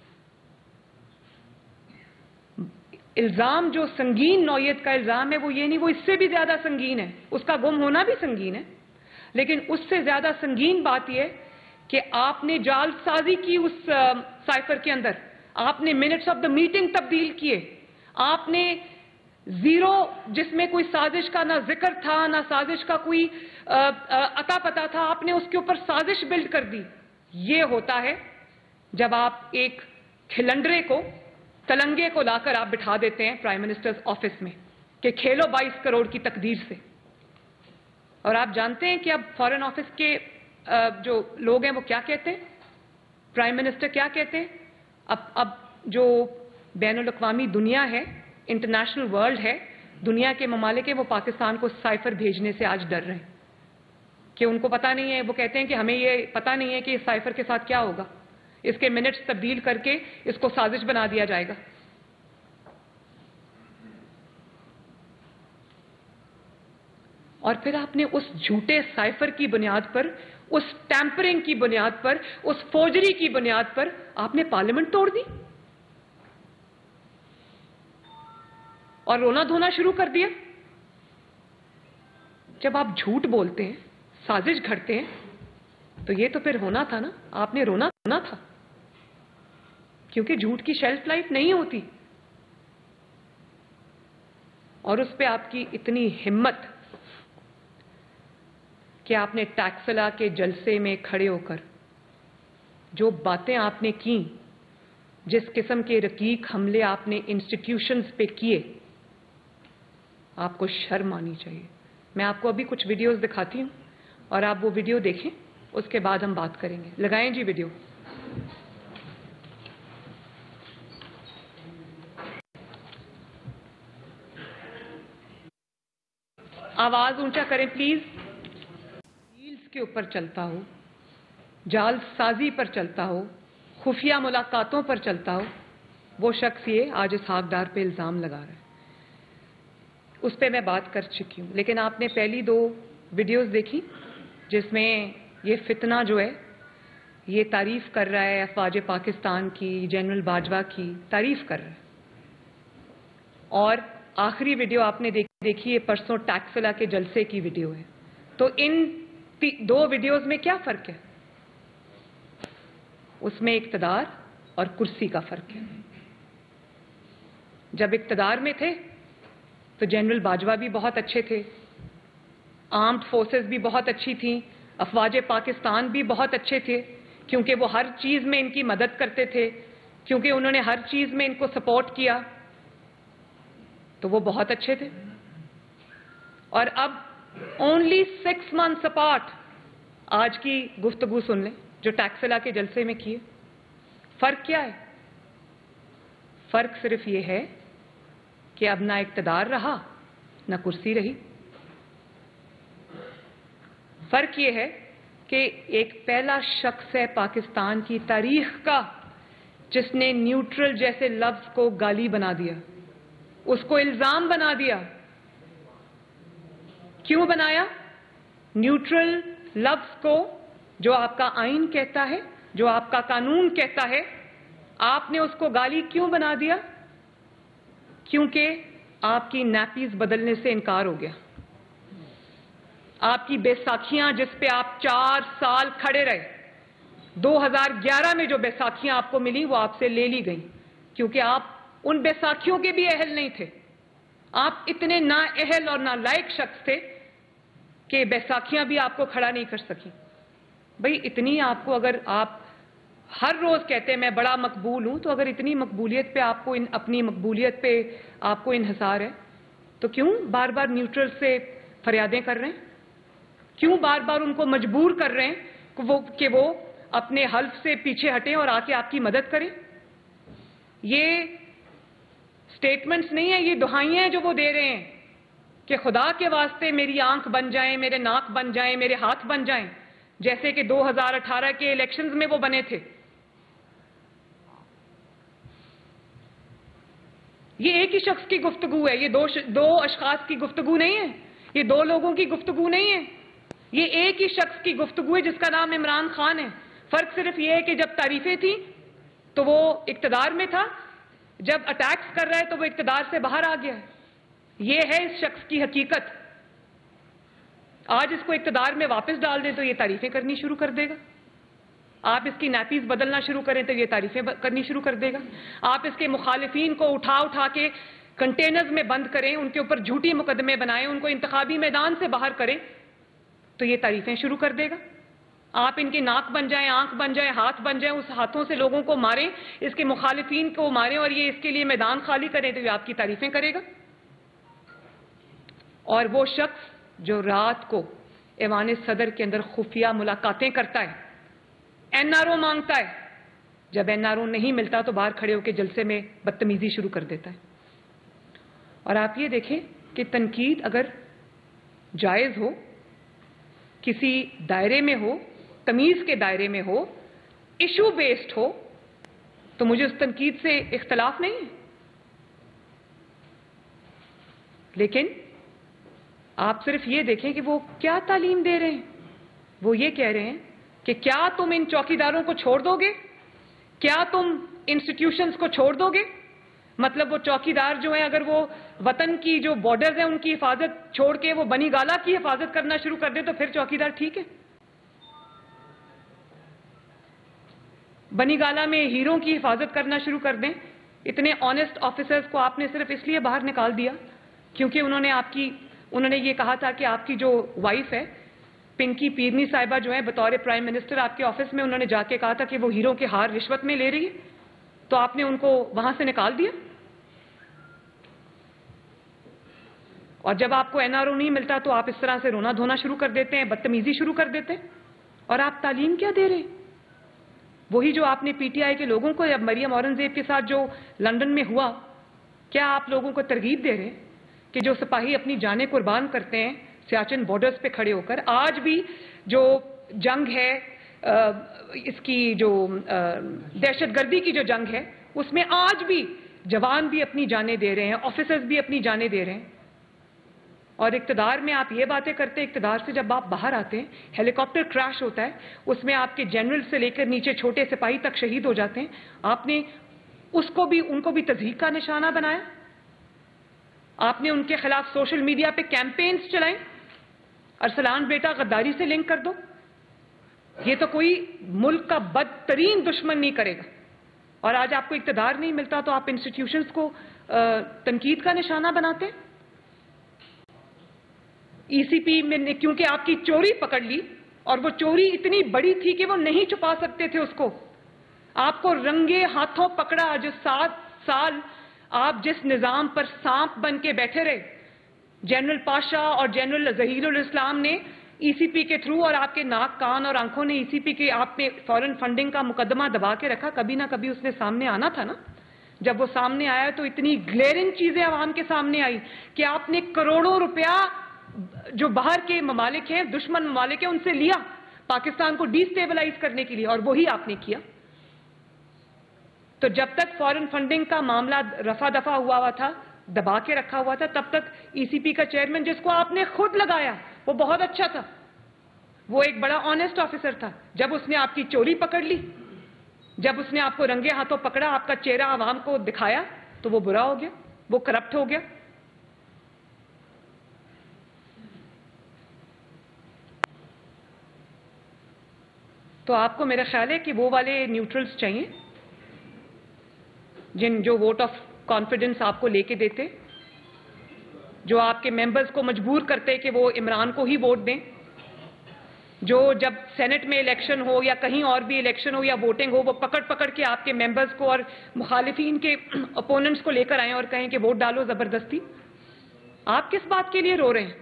इल्ज़ाम जो संगीन नौयत का इल्ज़ाम है वो ये नहीं, वो इससे भी ज़्यादा संगीन है, उसका गुम होना भी संगीन है, लेकिन उससे ज़्यादा संगीन बात यह है कि आपने जालसाजी की उस साइफ़र के अंदर, आपने मिनट्स ऑफ द मीटिंग तब्दील किए, आपने ज़ीरो जिसमें कोई साजिश का ना जिक्र था, ना साजिश का कोई अता पता था, आपने उसके ऊपर साजिश बिल्ड कर दी। ये होता है जब आप एक खिलंडरे को, तलंगे को लाकर आप बिठा देते हैं प्राइम मिनिस्टर्स ऑफिस में कि खेलो 22 करोड़ की तकदीर से। और आप जानते हैं कि अब फॉरेन ऑफिस के जो लोग हैं वो क्या कहते हैं, प्राइम मिनिस्टर क्या कहते हैं, अब जो बैनुल अक़वामी दुनिया है, इंटरनेशनल वर्ल्ड है, दुनिया के ममालिक है, वो पाकिस्तान को साइफ़र भेजने से आज डर रहे हैं कि उनको पता नहीं है। वो कहते हैं कि हमें ये पता नहीं है कि इस साइफ़र के साथ क्या होगा, इसके मिनट्स तब्दील करके इसको साजिश बना दिया जाएगा। और फिर आपने उस झूठे साइफ़र की बुनियाद पर, उस टैंपरिंग की बुनियाद पर, उस फोर्जरी की बुनियाद पर आपने पार्लियामेंट तोड़ दी और रोना धोना शुरू कर दिया। जब आप झूठ बोलते हैं, साजिश घड़ते हैं, तो ये तो फिर होना था ना, आपने रोना धोना था, क्योंकि झूठ की शेल्फ लाइफ नहीं होती। और उस पे आपकी इतनी हिम्मत कि आपने टैक्सला के जलसे में खड़े होकर जो बातें आपने की, जिस किस्म के रकीक हमले आपने इंस्टीट्यूशंस पे किए, आपको शर्म आनी चाहिए। मैं आपको अभी कुछ वीडियोस दिखाती हूं और आप वो वीडियो देखें, उसके बाद हम बात करेंगे। लगाएं जी वीडियो। आवाज ऊंचा करें प्लीज। डील्स के ऊपर चलता हो, जालसाजी पर चलता हो, खुफिया मुलाकातों पर चलता हो, वो शख्स ये आज इसहाक डार पे इल्ज़ाम लगा रहा है। उस पर मैं बात कर चुकी हूँ, लेकिन आपने पहली दो वीडियोस देखी जिसमें ये फितना जो है ये तारीफ कर रहा है, अफवाज पाकिस्तान की, जनरल बाजवा की तारीफ कर रहा है। और आखिरी वीडियो आपने देखी है परसों टैक्सला के जलसे की वीडियो है। तो इन दो वीडियोस में क्या फर्क है? उसमें इक्तदार और कुर्सी का फर्क है। जब इक्तदार में थे تو جنرل باجوہ بھی بہت اچھے تھے، آرمڈ فورسز بھی بہت اچھی تھیں، افواج پاکستان بھی بہت اچھے تھے، کیونکہ وہ ہر چیز میں ان کی مدد کرتے تھے، کیونکہ انہوں نے ہر چیز میں ان کو سپورٹ کیا، تو وہ بہت اچھے تھے۔ اور اب اونلی 6 months apart آج کی گفتگو سن لیں جو ٹیکسلا کے جلسے میں کیے۔ فرق کیا ہے؟ فرق صرف یہ ہے کہ اب نہ اقتدار رہا نہ کرسی رہی۔ فرق یہ ہے کہ ایک پہلا شخص ہے پاکستان کی تاریخ کا جس نے نیوٹرل جیسے لفظ کو گالی بنا دیا، اس کو الزام بنا دیا۔ کیوں بنایا؟ نیوٹرل لفظ کو جو آپ کا آئین کہتا ہے، جو آپ کا قانون کہتا ہے، آپ نے اس کو گالی کیوں بنا دیا؟ کیونکہ آپ کی نیپیز بدلنے سے انکار ہو گیا۔ آپ کی بیساکھیاں جس پہ آپ 4 سال کھڑے رہے، 2011 میں جو بیساکھیاں آپ کو ملی وہ آپ سے لے لی گئیں، کیونکہ آپ ان بیساکھیوں کے بھی اہل نہیں تھے۔ آپ اتنے نااہل اور نالائق شخص تھے کہ بیساکھیاں بھی آپ کو کھڑا نہیں کر سکی۔ بھئی اتنی آپ کو، اگر آپ ہر روز کہتے ہیں میں بڑا مقبول ہوں، تو اگر اتنی مقبولیت پہ آپ کو اپنی مقبولیت پہ آپ کو انحصار ہے تو کیوں بار بار نیوٹرل سے فریادیں کر رہے ہیں؟ کیوں بار بار ان کو مجبور کر رہے ہیں کہ وہ اپنے حلف سے پیچھے ہٹیں اور آ کے آپ کی مدد کریں؟ یہ سٹیٹمنٹس نہیں ہیں، یہ دہائیاں ہیں جو وہ دے رہے ہیں کہ خدا کے واسطے میری آنکھ بن جائیں، میرے ناک بن جائیں، میرے ہاتھ بن جائیں، جیسے کہ 2018 کے الیکشنز میں وہ بنے تھے۔ یہ ایک ہی شخص کی گفتگو ہے، یہ دو اشخاص کی گفتگو نہیں ہے، یہ 2 لوگوں کی گفتگو نہیں ہے، یہ ایک ہی شخص کی گفتگو ہے جس کا نام عمران خان ہے۔ فرق صرف یہ ہے کہ جب تعریفیں تھیں تو وہ اقتدار میں تھا، جب اٹیکس کر رہا ہے تو وہ اقتدار سے باہر آ گیا ہے۔ یہ ہے اس شخص کی حقیقت۔ آج اس کو اقتدار میں واپس ڈال دیں تو یہ تعریفیں کرنی شروع کر دے گا، آپ اس کی نیپیز بدلنا شروع کریں تو یہ تعریفیں کرنی شروع کر دے گا، آپ اس کے مخالفین کو اٹھا کے کنٹینرز میں بند کریں، ان کے اوپر جھوٹی مقدمے بنائیں، ان کو انتخابی میدان سے باہر کریں تو یہ تعریفیں شروع کر دے گا۔ آپ ان کی ناک بن جائیں، آنکھ بن جائیں، ہاتھ بن جائیں، اس ہاتھوں سے لوگوں کو ماریں، اس کے مخالفین کو ماریں اور یہ اس کے لیے میدان خالی کریں تو یہ آپ کی تعریفیں کرے گا۔ اور وہ شخص جو رات کو ایوان صدر کے اندر خفیہ ملاقاتیں کرتا ہے، این آر او مانگتا ہے، جب این آر او نہیں ملتا تو باہر کھڑے ہو کے جلسے میں بدتمیزی شروع کر دیتا ہے۔ اور آپ یہ دیکھیں کہ تنقید اگر جائز ہو، کسی دائرے میں ہو، تمیز کے دائرے میں ہو، ایشو بیسڈ ہو، تو مجھے اس تنقید سے اختلاف نہیں ہے، لیکن آپ صرف یہ دیکھیں کہ وہ کیا تعلیم دے رہے ہیں۔ وہ یہ کہہ رہے ہیں کہ کیا تم ان چوکیداروں کو چھوڑ دو گے؟ کیا تم انسٹیٹیوشنز کو چھوڑ دو گے؟ مطلب وہ چوکیدار جو ہیں اگر وہ وطن کی جو بارڈرز ہیں ان کی حفاظت چھوڑ کے وہ بنی گالہ کی حفاظت کرنا شروع کر دیں تو پھر چوکیدار ٹھیک ہے؟ بنی گالہ میں ہیروں کی حفاظت کرنا شروع کر دیں۔ اتنے آنیسٹ آفیسرز کو آپ نے صرف اس لیے باہر نکال دیا کیونکہ انہوں نے یہ کہا تھا کہ آپ کی جو وائف ہے پنکی پیرنی صاحبہ جو ہے بطور پرائم منسٹر آپ کے آفس میں انہوں نے جا کے کہا تھا کہ وہ ہیروں کے ہار رشوت میں لے رہی ہے، تو آپ نے ان کو وہاں سے نکال دیا۔ اور جب آپ کو این آر او نہیں ملتا تو آپ اس طرح سے رونا دھونا شروع کر دیتے ہیں، بدتمیزی شروع کر دیتے ہیں۔ اور آپ تعلیم کیا دے رہے ہیں؟ وہی جو آپ نے پی ٹی آئی کے لوگوں کو اب مریم اورنگزیب کے ساتھ جو لندن میں ہوا، کیا آپ لوگوں کو ترغیب دے رہے ہیں کہ جو سپاہی اپنی جانیں قربان کرتے ہیں سیاچن بارڈرز پہ کھڑے ہو کر، آج بھی جو جنگ ہے اس کی جو دہشت گردی کی جو جنگ ہے اس میں آج بھی جوان بھی اپنی جانیں دے رہے ہیں، آفیسرز بھی اپنی جانیں دے رہے ہیں، اور اقتدار میں آپ یہ باتیں کرتے ہیں۔ اقتدار سے جب آپ باہر آتے ہیں، ہیلی کاپٹر کریش ہوتا ہے، اس میں آپ کے جنرل سے لے کر نیچے چھوٹے سپاہی تک شہید ہو جاتے ہیں، آپ نے ان کو بھی تضحیک کا نشانہ بنایا، آپ نے ان کے خلاف سوشل میڈیا پہ کیمپینز چلائیں، ارسلان بیٹا غداری سے لنک کر دو۔ یہ تو کوئی ملک کا بدترین دشمن نہیں کرے گا۔ اور آج آپ کو اقتدار نہیں ملتا تو آپ انسٹیٹیوشنز کو تنقید کا نشانہ بناتے ہیں۔ ECP में ने क्योंकि आपकी चोरी पकड़ ली, और वो चोरी इतनी बड़ी थी कि वो नहीं छुपा सकते थे उसको, आपको रंगे हाथों पकड़ा। जो 7 साल आप जिस निज़ाम पर सांप बन के बैठे रहे, जनरल पाशा और जनरल ज़हीरुल इस्लाम ने ECP के थ्रू, और आपके नाक कान और आंखों ने ECP के आप पे फॉरेन फंडिंग का मुकदमा दबा के रखा, कभी ना कभी उसने सामने आना था ना। जब वो सामने आया तो इतनी ग्लेरिंग चीजें आवाम के सामने आई कि आपने करोड़ों रुपया जो बाहर के ममालिक हैं, दुश्मन ममालिक हैं, उनसे लिया पाकिस्तान को डिस्टेबलाइज करने के लिए, और वही आपने किया। तो जब तक फॉरेन फंडिंग का मामला रफा दफा हुआ था, दबा के रखा हुआ था, तब तक ECP का चेयरमैन, जिसको आपने खुद लगाया, वो बहुत अच्छा था, वो एक बड़ा ऑनेस्ट ऑफिसर था। जब उसने आपकी चोरी पकड़ ली, जब उसने आपको रंगे हाथों पकड़ा, आपका चेहरा आवाम को दिखाया, तो वो बुरा हो गया, वो करप्ट हो गया। तो आपको मेरा ख्याल है कि वो वाले न्यूट्रल्स चाहिए जो वोट ऑफ कॉन्फिडेंस आपको लेके देते, जो आपके मेंबर्स को मजबूर करते कि वो इमरान को ही वोट दें, जो जब सेनेट में इलेक्शन हो या कहीं और भी इलेक्शन हो या वोटिंग हो, वो पकड़ पकड़ के आपके मेंबर्स को और मुखालिफिन के ओपोनेंट्स को लेकर आएं और कहें कि वोट डालो जबरदस्ती। आप किस बात के लिए रो रहे हैं?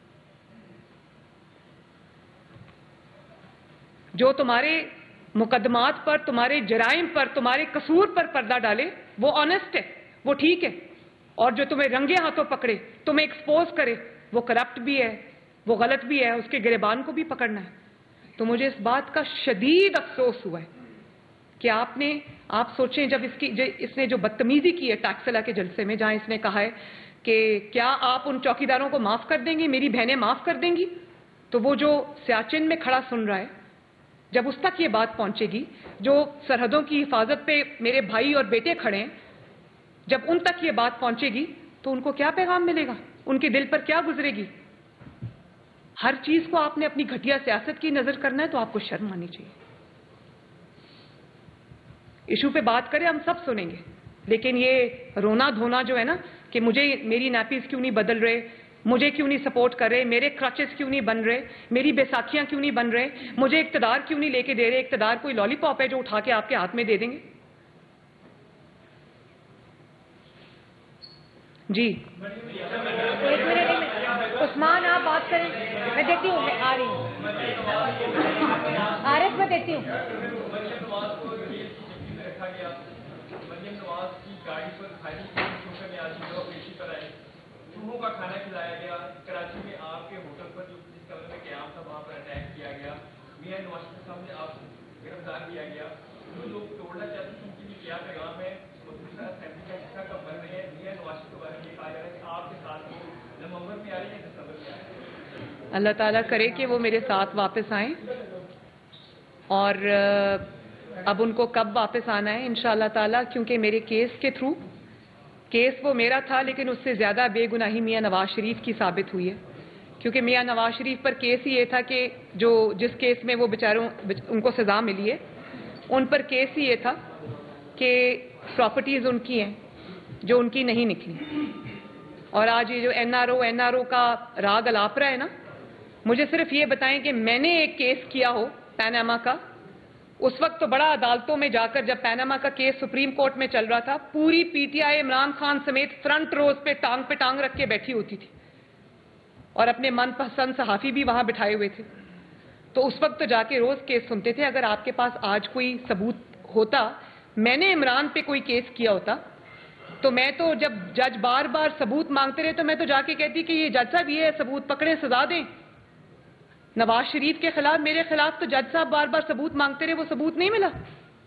जो तुम्हारे मुकदमात पर, तुम्हारे जराइम पर, तुम्हारे कसूर पर पर्दा डाले, वो ऑनेस्ट है, वो ठीक है, और जो तुम्हें रंगे हाथों पकड़े, तुम्हें एक्सपोज करे, वो करप्ट भी है, वो गलत भी है, उसके गिरबान को भी पकड़ना है। तो मुझे इस बात का शदीद अफसोस हुआ है कि आप सोचें, जब इसने जो बदतमीजी की है टैक्सला के जलसे में, जहां इसने कहा है कि क्या आप उन चौकीदारों को माफ कर देंगी, मेरी बहनें माफ कर देंगी, तो वो जो सियाचिन में खड़ा सुन रहा है, जब उस तक ये बात पहुंचेगी, जो सरहदों की हिफाजत पे मेरे भाई और बेटे खड़े हैं, जब उन तक ये बात पहुंचेगी, तो उनको क्या पैगाम मिलेगा, उनके दिल पर क्या गुजरेगी? हर चीज को आपने अपनी घटिया सियासत की नजर करना है, तो आपको शर्म आनी चाहिए। इशू पे बात करें, हम सब सुनेंगे, लेकिन ये रोना धोना जो है ना कि मेरी नैपीज क्यों नहीं बदल रहे, मुझे क्यों नहीं सपोर्ट कर रहे, मेरे क्रचेस क्यों नहीं बन रहे, मेरी बैसाखियां क्यों नहीं बन रहे, मुझे इक्तदार क्यों नहीं लेके दे रहे, इक्तदार कोई लॉलीपॉप है जो उठा के आपके हाथ में दे देंगे? जी एक मिनट उस्मान, आप बात करें, मैं देती हूँ, मैं आ रही हूँ, आरिफ मैं देती हूँ। चूहों का खाना खिलाया गया, कराची में आपके होटल पर जो जिस कमरे में क़याम था वहाँ पर अटैक किया गया, मियां नवाज के सामने आप गिरफ्तार किया गया। जो लोग तोड़ना चाहते हैं उनके लिए क्या पैगाम है? दूसरा फैमिली का हिस्सा कब बन रहे हैं? मियां नवाज के बारे में कहा जा रहा है कि आपके साथ वो नवंबर में आ रही है, दिसंबर में आ रही है। अल्लाह ताला करे कि वो मेरे साथ वापस आएं, और अब उनको कब वापस आना है इंशाअल्लाह ताला, क्योंकि मेरे केस वो मेरा था, लेकिन उससे ज्यादा बेगुनाही मियां नवाज शरीफ की साबित हुई है, क्योंकि मियां नवाज शरीफ पर केस ही ये था कि जिस केस में वो बेचारों उनको सजा मिली है, उन पर केस ही ये था कि प्रॉपर्टीज उनकी हैं जो उनकी नहीं निकली। और आज ये जो एनआरओ का राग अलाप रहा है ना, मुझे सिर्फ ये बताएं कि मैंने एक केस किया हो पैनामा का, उस वक्त तो बड़ा अदालतों में जाकर, जब पैनामा का केस सुप्रीम कोर्ट में चल रहा था, पूरी पीटीआई इमरान खान समेत फ्रंट रोज पे टांग रख के बैठी होती थी, और अपने मनपसंद सहाफी भी वहां बिठाए हुए थे। तो उस वक्त तो जाके रोज केस सुनते थे। अगर आपके पास आज कोई सबूत होता, मैंने इमरान पे कोई केस किया होता, तो मैं तो, जब जज बार बार सबूत मांगते रहे, तो मैं तो जाके कहती कि ये जज साहब ये सबूत पकड़े, सजा दें। नवाज शरीफ के खिलाफ, मेरे खिलाफ तो जज साहब बार बार सबूत मांगते रहे, वो सबूत नहीं मिला।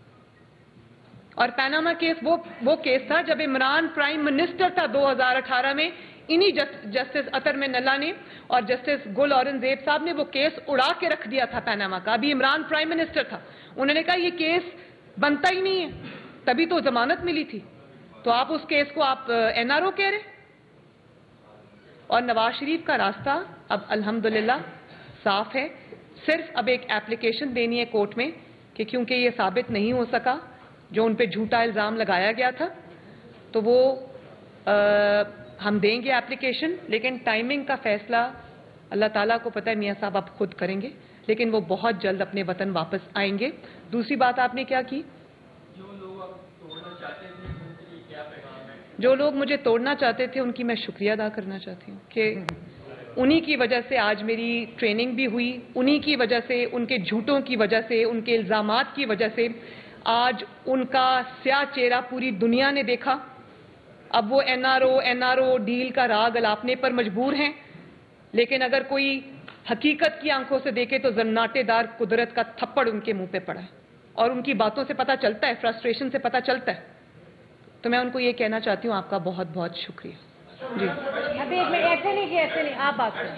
और पैनामा केस वो केस था जब इमरान प्राइम मिनिस्टर था 2018 में, इन्हीं जस्टिस अतर में नल्ला ने और जस्टिस गुल औरंगजेब साहब ने वो केस उड़ा के रख दिया था पैनामा का। अभी इमरान प्राइम मिनिस्टर था, उन्होंने कहा ये केस बनता ही नहीं है, तभी तो जमानत मिली थी। तो आप उस केस को आप एनआरओ कह रहे। और नवाज शरीफ का रास्ता अब अल्हम्दुलिल्लाह साफ है, सिर्फ अब एक एप्लीकेशन देनी है कोर्ट में कि क्योंकि ये साबित नहीं हो सका जो उन पे झूठा इल्ज़ाम लगाया गया था, तो वो हम देंगे एप्लीकेशन, लेकिन टाइमिंग का फैसला अल्लाह ताला को पता है मियाँ साहब आप खुद करेंगे, लेकिन वो बहुत जल्द अपने वतन वापस आएंगे। दूसरी बात आपने क्या की, जो लोग आप तोड़ना चाहते थे उनके लिए क्या पैगाम है? जो लोग मुझे तोड़ना चाहते थे उनकी मैं शुक्रिया अदा करना चाहती हूँ कि उन्हीं की वजह से आज मेरी ट्रेनिंग भी हुई, उन्हीं की वजह से, उनके झूठों की वजह से, उनके इल्ज़ामात की वजह से आज उनका स्याह चेहरा पूरी दुनिया ने देखा। अब वो एनआरओ डील का राग अलापने पर मजबूर हैं, लेकिन अगर कोई हकीकत की आंखों से देखे तो जन्नाटेदार कुदरत का थप्पड़ उनके मुंह पे पड़ा है और उनकी बातों से पता चलता है, फ्रस्ट्रेशन से पता चलता है। तो मैं उनको ये कहना चाहती हूँ आपका बहुत बहुत शुक्रिया जी। अभी एक मिनट, ऐसे नहीं, आप बात करें।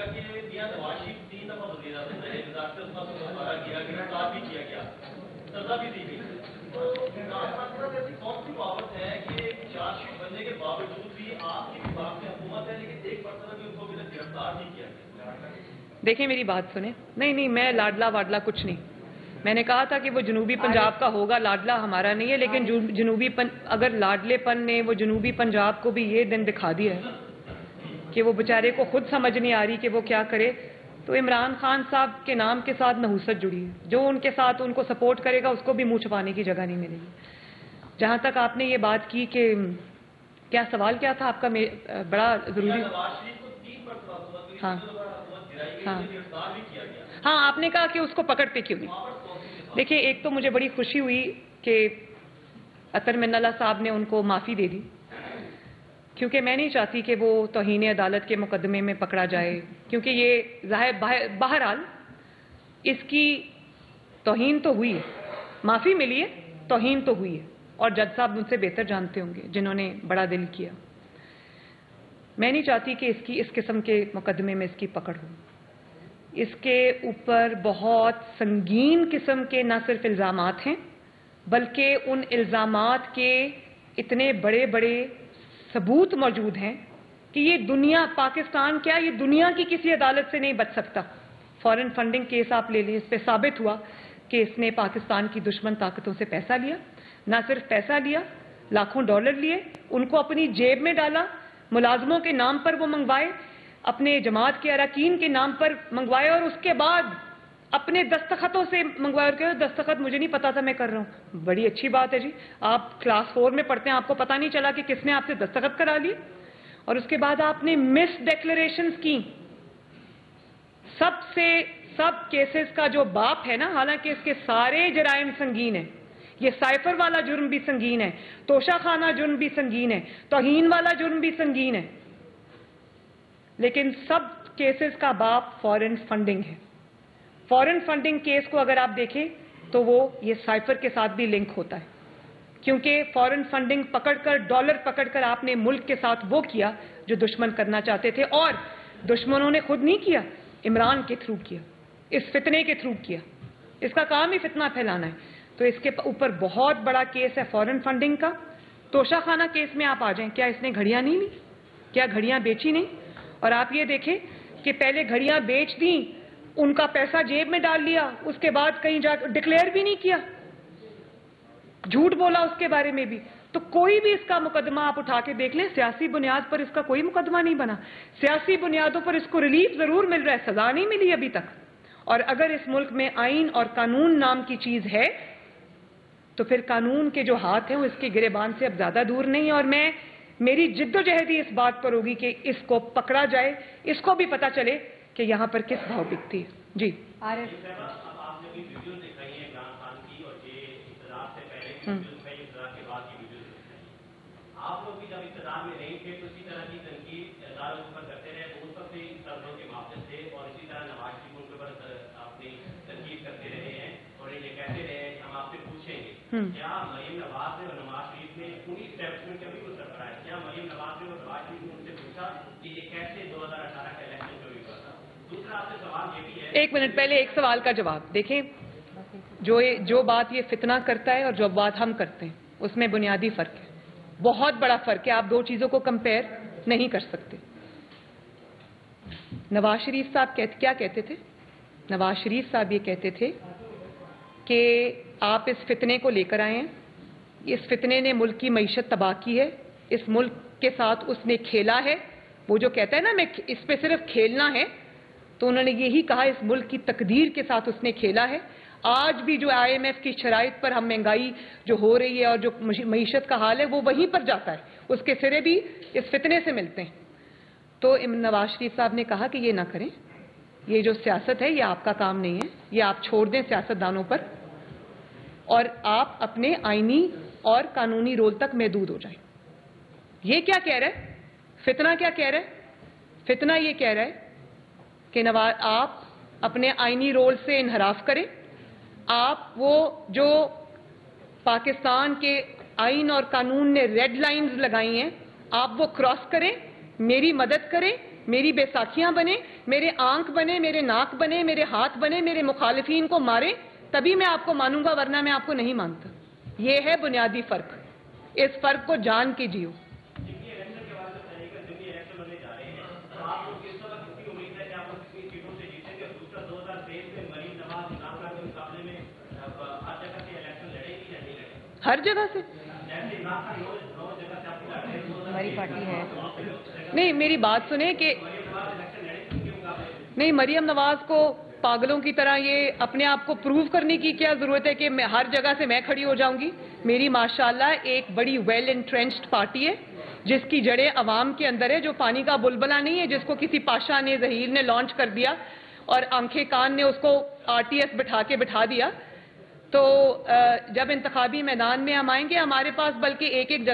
देखिए मेरी बात सुने, नहीं मैं लाडला वाडला कुछ नहीं, मैंने कहा था कि वो जनूबी पंजाब का होगा, लाडला हमारा नहीं है, लेकिन अगर लाडलेपन ने वो जनूबी पंजाब को भी ये दिन दिखा दिया है कि वो बेचारे को खुद समझ नहीं आ रही कि वो क्या करे, तो इमरान खान साहब के नाम के साथ नहुसत जुड़ी है। जो उनके साथ उनको सपोर्ट करेगा उसको भी मुंह छुपाने की जगह नहीं मिलेगी। जहां तक आपने ये बात की कि क्या सवाल क्या था आपका, बड़ा जरूरी। हाँ, आपने कहा कि उसको पकड़ते क्यों नहीं। देखिए, एक तो मुझे बड़ी खुशी हुई कि अतर मिन्नल्ला साहब ने उनको माफ़ी दे दी, क्योंकि मैं नहीं चाहती कि वो तौहीन अदालत के मुकदमे में पकड़ा जाए, क्योंकि ये बहरहाल इसकी तौहीन तो हुई है, माफ़ी मिली है, तौहीन तो हुई है, और जज साहब मुझसे बेहतर जानते होंगे जिन्होंने बड़ा दिल किया। मैं नहीं चाहती कि इस किस्म के मुकदमे में इसकी पकड़ हो। इसके ऊपर बहुत संगीन किस्म के न सिर्फ इल्ज़ामात हैं, बल्कि उन इल्ज़ामात के इतने बड़े बड़े सबूत मौजूद हैं कि ये दुनिया, पाकिस्तान क्या, ये दुनिया की किसी अदालत से नहीं बच सकता। फॉरेन फंडिंग केस आप ले लें, इस पे साबित हुआ कि इसने पाकिस्तान की दुश्मन ताकतों से पैसा लिया, ना सिर्फ पैसा लिया, लाखों डॉलर लिए, उनको अपनी जेब में डाला, मुलाजमों के नाम पर वो मंगवाए, अपने जमात के अरकान के नाम पर मंगवाए, और उसके बाद अपने दस्तखतों से मंगवाए। और दस्तखत मुझे नहीं पता था मैं कर रहा हूँ। बड़ी अच्छी बात है जी, आप क्लास 4 में पढ़ते हैं, आपको पता नहीं चला कि किसने आपसे दस्तखत करा लिए। और उसके बाद आपने मिस डिक्लेरेशंस की। सब केसेस का जो बाप है ना, हालांकि इसके सारे जराइम संगीन है, ये साइफर वाला जुर्म भी संगीन है, तोशाखाना जुर्म भी संगीन है, तौहीन वाला जुर्म भी संगीन है, लेकिन सब केसेस का बाप फॉरेन फंडिंग है। फॉरेन फंडिंग केस को अगर आप देखें तो वो ये साइफर के साथ भी लिंक होता है, क्योंकि फॉरेन फंडिंग पकड़कर, डॉलर पकड़कर आपने मुल्क के साथ वो किया जो दुश्मन करना चाहते थे, और दुश्मनों ने खुद नहीं किया, इमरान के थ्रू किया, इस फितने के थ्रू किया। इसका काम ही फितना फैलाना है। तो इसके ऊपर बहुत बड़ा केस है फॉरेन फंडिंग का। तोशाखाना केस में आप आ जाएं, क्या इसने घड़ियां नहीं ली, क्या घड़ियां बेची नहीं? और आप ये देखें कि पहले घड़ियां बेच दी, उनका पैसा जेब में डाल लिया, उसके बाद कहीं जा डिक्लेयर भी नहीं किया, झूठ बोला उसके बारे में भी। तो कोई भी इसका मुकदमा आप उठा के देख लें, सियासी बुनियाद पर इसका कोई मुकदमा नहीं बना। सियासी बुनियादों पर इसको रिलीफ जरूर मिल रहा है, सजा नहीं मिली अभी तक। और अगर इस मुल्क में आइन और कानून नाम की चीज है तो फिर कानून के जो हाथ हैं वो इसके गिरेबान से अब ज्यादा दूर नहीं। और मेरी जिद्दोजहद इस बात पर होगी कि इसको पकड़ा जाए, इसको भी पता चले कि यहाँ पर किस भाव बिकती है। जी आप लोग भी जब इक़्तिदार में नहीं थे तो इसी तरह की तनकीद अदालत पर करते रहे, उन पर से शब्दों के माध्यम से, और इसी तरह नवाज शरीफ उनके ऊपर अपनी तनकीद करते रहे हैं और ये कहते रहे हैं हम आपसे पूछेंगे क्या मरीम नवाज ने और नवाज शरीफ ने उन्हीं स्टेप्समेंट का भी कुछ कराया? क्या मरीम नवाज ने और नवाज शरीफ ने उनसे पूछा कि ये कैसे 2018 का इलेक्शन चोरी हुआ था? दूसरा आपसे सवाल ये भी है, एक मिनट पहले एक सवाल का जवाब देखें। जो बात ये फितना करता है और जो बात हम करते हैं उसमें बुनियादी फर्क है, बहुत बड़ा फर्क है। आप दो चीजों को कंपेयर नहीं कर सकते। नवाज शरीफ साहब क्या कहते थे? नवाज शरीफ साहब ये कहते थे कि आप इस फितने को लेकर आए हैं, इस फितने ने मुल्क की मईशत तबाह की है, इस मुल्क के साथ उसने खेला है। वो जो कहता है ना मैं इस पे सिर्फ खेलना है, تو انہوں نے یہی کہا اس ملک کی تقدیر کے ساتھ اس نے کھیلا ہے. آج بھی جو IMF کی شرائط پر ہم مہنگائی جو ہو رہی ہے اور جو معیشت کا حال ہے وہ وہیں پر جاتا ہے, اس کے سرے بھی اس فتنے سے ملتے ہیں. تو نواز شریف صاحب نے کہا کہ یہ نہ کریں, یہ جو سیاست ہے یہ آپ کا کام نہیں ہے, یہ آپ چھوڑ دیں سیاستدانوں پر اور آپ اپنے آئینی اور قانونی رول تک محدود ہو جائیں. یہ کیا کہہ رہا ہے فتنہ؟ کیا کہہ رہا ہے فتنہ؟ یہ کہہ رہا ہے کہ آپ اپنے آئینی رول سے انحراف کریں, آپ وہ جو پاکستان کے آئین اور قانون نے ریڈ لائنز لگائی ہیں آپ وہ کراس کریں, میری مدد کریں, میری بیساکھیاں بنیں, میرے آنکھ بنے, میرے ناک بنے, میرے ہاتھ بنے, میرے مخالفین کو ماریں, تبھی میں آپ کو مانوں گا, ورنہ میں آپ کو نہیں مانتا. یہ ہے بنیادی فرق, اس فرق کو جان کے جیو. ہر جگہ سے ہماری پارٹی ہے. نہیں, میری بات سنیں کہ نہیں, مریم نواز کو پاگلوں کی طرح یہ اپنے آپ کو پروو کرنے کی کیا ضرورت ہے کہ میں ہر جگہ سے میں کھڑی ہو جاؤں گی. میری ماشاءاللہ ایک بڑی ویل انٹرینچڈ پارٹی ہے جس کی جڑیں عوام کے اندر ہے, جو پانی کا بلبلہ نہیں ہے جس کو کسی پاشا نے ظہیر نے لانچ کر دیا اور آنکھیں کان نے اس کو RTS بٹھا دیا. تو جب انتخابی میدان میں ہم آئیں گے ہمارے پاس بلکہ ایک ایک جگہ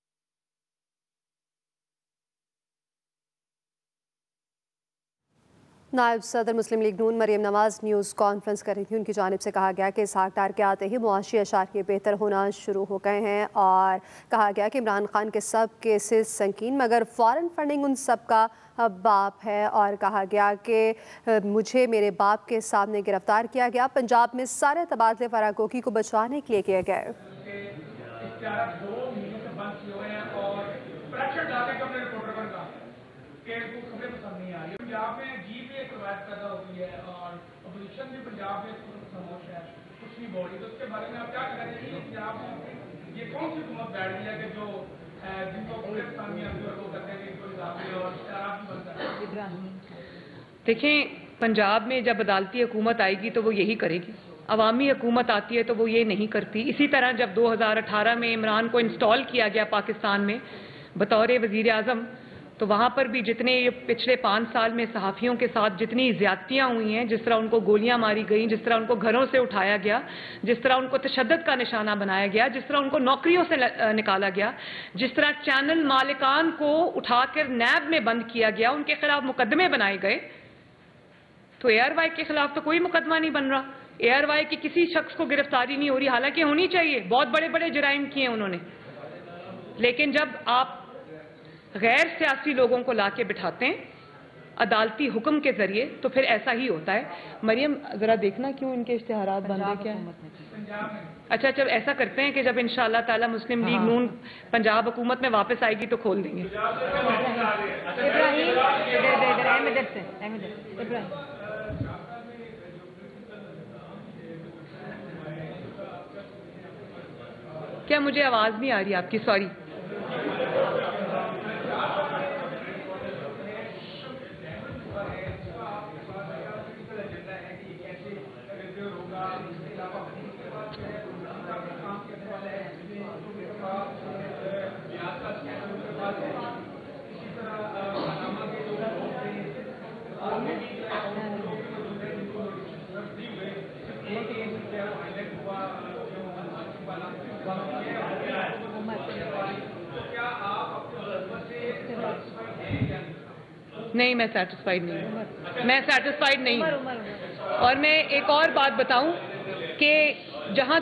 نائب صدر مسلم لیگ نون مریم نواز نیوز کانفرنس کر رہی تھی. ان کی جانب سے کہا گیا کہ اسحاق ڈار کے آتے ہی معاشی اشاریے بہتر ہونا شروع ہو گئے ہیں اور کہا گیا کہ عمران خان کے سب کیسز سنگین مگر فارن فنڈنگ ان سب کا باپ ہے. اور کہا گیا کہ مجھے میرے باپ کے سامنے گرفتار کیا گیا, پنجاب میں سارے تبادلے فراگوگی کو بچانے کے لیے کیے گئے. پنجاب میں عجیب ایک روایت پیدا ہو گئی ہے اور اپوزیشن بھی پنجاب میں خاموش ہے, کچھ نہیں بول رہی, تو اس کے بارے میں آپ کیا کہنا چاہیے کہ پنجاب میں یہ کون سی حکومت بیٹھ گئی ہے کہ جو جن کو پورے پاکستان میں وہ کرتے ہیں کہ ان کو اضافے اور شراب بھی بند کرتے ہیں. دیکھیں, پنجاب میں جب عدالتی حکومت آئے گی تو وہ یہی کرے گی, عوامی حکومت آتی ہے تو وہ یہ نہیں کرتی. اسی طرح جب 2018 میں عمران کو انسٹال کیا گیا پاکستان میں بطور وزیر اعظم, تو وہاں پر بھی جتنے پچھلے 5 سال میں صحافیوں کے ساتھ جتنی زیادتیاں ہوئی ہیں, جس طرح ان کو گولیاں ماری گئیں, جس طرح ان کو گھروں سے اٹھایا گیا, جس طرح ان کو تشدد کا نشانہ بنایا گیا, جس طرح ان کو نوکریوں سے نکالا گیا, جس طرح چینل مالکان کو اٹھا کر نیب میں بند کیا گیا, ان کے خلاف مقدمے بنائے گئے, تو ARY کے خلاف تو کوئی مقدمہ نہیں بن رہا. ARY کی کسی شخص کو گرفتاری نہیں ہو رہی, حالانکہ ہونی چاہیے, بہت بڑے بڑے جرائم کیے انہوں نے. لیکن جب آپ غیر سیاسی لوگوں کو لا کے بٹھاتے ہیں عدالتی حکم کے ذریعے تو پھر ایسا ہی ہوتا ہے. مریم ذرا دیکھنا کیوں ان کے اشتہارات بند کیا ہیں. اچھا, جب ایسا کرتے ہیں کہ جب انشاءاللہ تعالی مسلم لیگ نون پنجاب حکومت میں واپس آئے گی تو کھول دیں گے. کیا مجھے آواز نہیں آ رہی آپ کی؟ سوری. نہیں, میں سیٹسفائیڈ نہیں ہوں, میں سیٹسفائیڈ نہیں ہوں. اور میں ایک اور بات بتاؤں کہ جہاں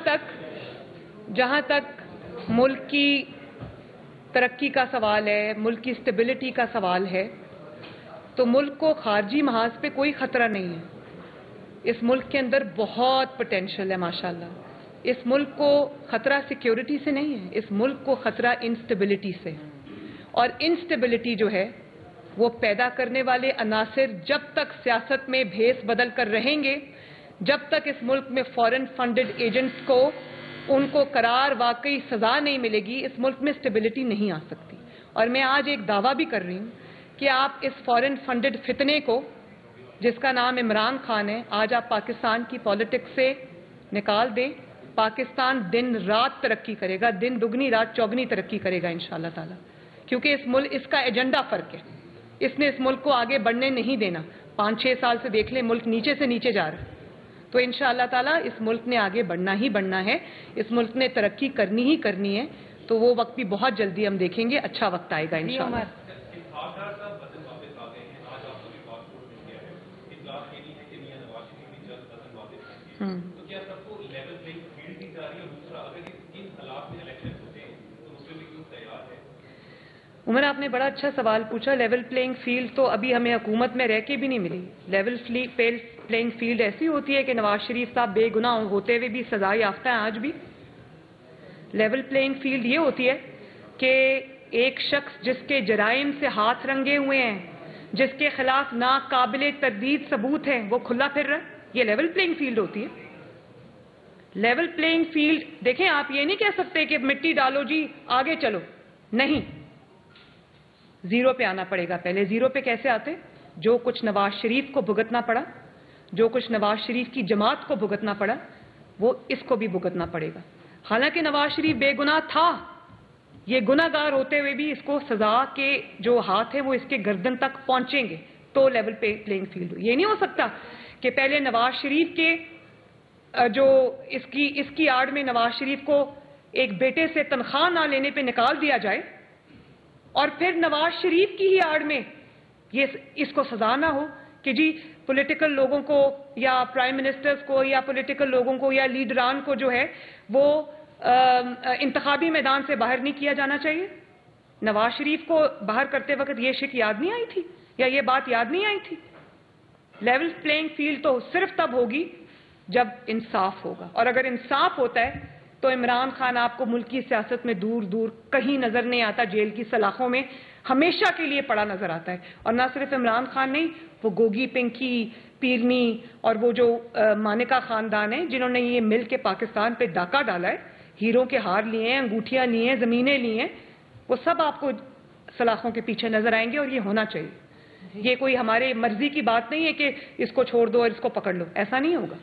تک ملک کی ترقی کا سوال ہے, ملک کی اسٹیبلٹی کا سوال ہے, تو ملک کو خارجی محاذ پہ کوئی خطرہ نہیں ہے. اس ملک کے اندر بہت پوٹینشیل ہے ماشاءاللہ. اس ملک کو خطرہ سیکیورٹی سے نہیں ہے, اس ملک کو خطرہ انسٹیبلٹی سے. اور انسٹیبلٹی جو ہے وہ پیدا کرنے والے عناصر جب تک سیاست میں بھیس بدل کر رہیں گے, جب تک اس ملک میں فورن فنڈڈ ایجنٹس کو ان کو قرار واقعی سزا نہیں ملے گی, اس ملک میں اسٹیبلٹی نہیں آ سکتی. اور میں آج ایک دعویٰ بھی کر رہی ہوں کہ آپ اس فورن فنڈڈ فتنے کو जिसका नाम इमरान खान है, आज आप पाकिस्तान की पॉलिटिक्स से निकाल दें, पाकिस्तान दिन रात तरक्की करेगा, दिन दुगनी रात चौगनी तरक्की करेगा इंशाअल्लाह ताला, क्योंकि इस मुल्क, इसका एजेंडा फर्क है। इसने इस मुल्क को आगे बढ़ने नहीं देना। 5-6 साल से देख ले, मुल्क नीचे से नीचे जा रहा है। तो इंशाअल्लाह ताला इस मुल्क ने आगे बढ़ना ही बढ़ना है, इस मुल्क ने तरक्की करनी ही करनी है। तो वो वक्त भी बहुत जल्दी हम देखेंगे, अच्छा वक्त आएगा इंशाअल्लाह। तो क्या सबको लेवल प्लेइंग फील्ड दी जा रही है? दूसरा, अगर इन हालात में इलेक्शन होते हैं तो उसके लिए क्यों तैयार है? उमर, आपने बड़ा अच्छा सवाल पूछा। लेवल प्लेइंग फील्ड तो अभी हमें हुकूमत में रह के भी नहीं मिली। लेवल प्लेइंग फील्ड ऐसी होती है कि नवाज शरीफ साहब बेगुनाह होते हुए भी सजा याफ्ता है आज भी। लेवल प्लेइंग फील्ड ये होती है कि एक शख्स जिसके जराइम से हाथ रंगे हुए हैं, जिसके खिलाफ नाकाबिले तरदीद सबूत है, वो खुला फिर रहा है, ये लेवल प्लेइंग फील्ड होती है। लेवल प्लेइंग फील्ड, देखें, आप ये नहीं कह सकते कि मिट्टी डालो जी आगे चलो, नहीं, जीरो पे आना पड़ेगा। पहले जीरो पे कैसे आते? जो कुछ नवाज शरीफ को भुगतना पड़ा, जो कुछ नवाज शरीफ की जमात को भुगतना पड़ा, वो इसको भी भुगतना पड़ेगा। हालांकि नवाज शरीफ बेगुनाह था, ये गुनाहगार होते हुए भी इसको सजा के जो हाथ है वो इसके गर्दन तक पहुंचेंगे, तो लेवल प्लेइंग फील्ड हो। ये नहीं हो सकता कि पहले नवाज शरीफ के जो इसकी आड़ में नवाज शरीफ को एक बेटे से तनख्वाह ना लेने पे निकाल दिया जाए और फिर नवाज शरीफ की ही आड़ में ये इसको सजा ना हो कि जी पॉलिटिकल लोगों को या प्राइम मिनिस्टर्स को या पॉलिटिकल लोगों को या लीडरान को जो है वो इंतखाबी मैदान से बाहर नहीं किया जाना चाहिए। नवाज शरीफ को बाहर करते वक्त ये शिक याद नहीं आई थी या ये बात याद नहीं आई थी? लेवल प्लेइंग फील्ड तो सिर्फ तब होगी जब इंसाफ होगा, और अगर इंसाफ होता है तो इमरान खान आपको मुल्क की सियासत में दूर दूर कहीं नजर नहीं आता, जेल की सलाखों में हमेशा के लिए पड़ा नजर आता है। और ना सिर्फ इमरान खान नहीं, वो गोगी, पिंकी, पीरनी और वो जो मानिका खानदान है जिन्होंने ये मिल के पाकिस्तान पे डाका डाला है, हीरों के हार लिए हैं, अंगूठियां ली हैं, जमीनें ली हैं, वो सब आपको सलाखों के पीछे नजर आएंगे। और ये होना चाहिए, ये कोई हमारे मर्जी की बात नहीं है कि इसको छोड़ दो और इसको पकड़ लो, ऐसा नहीं होगा।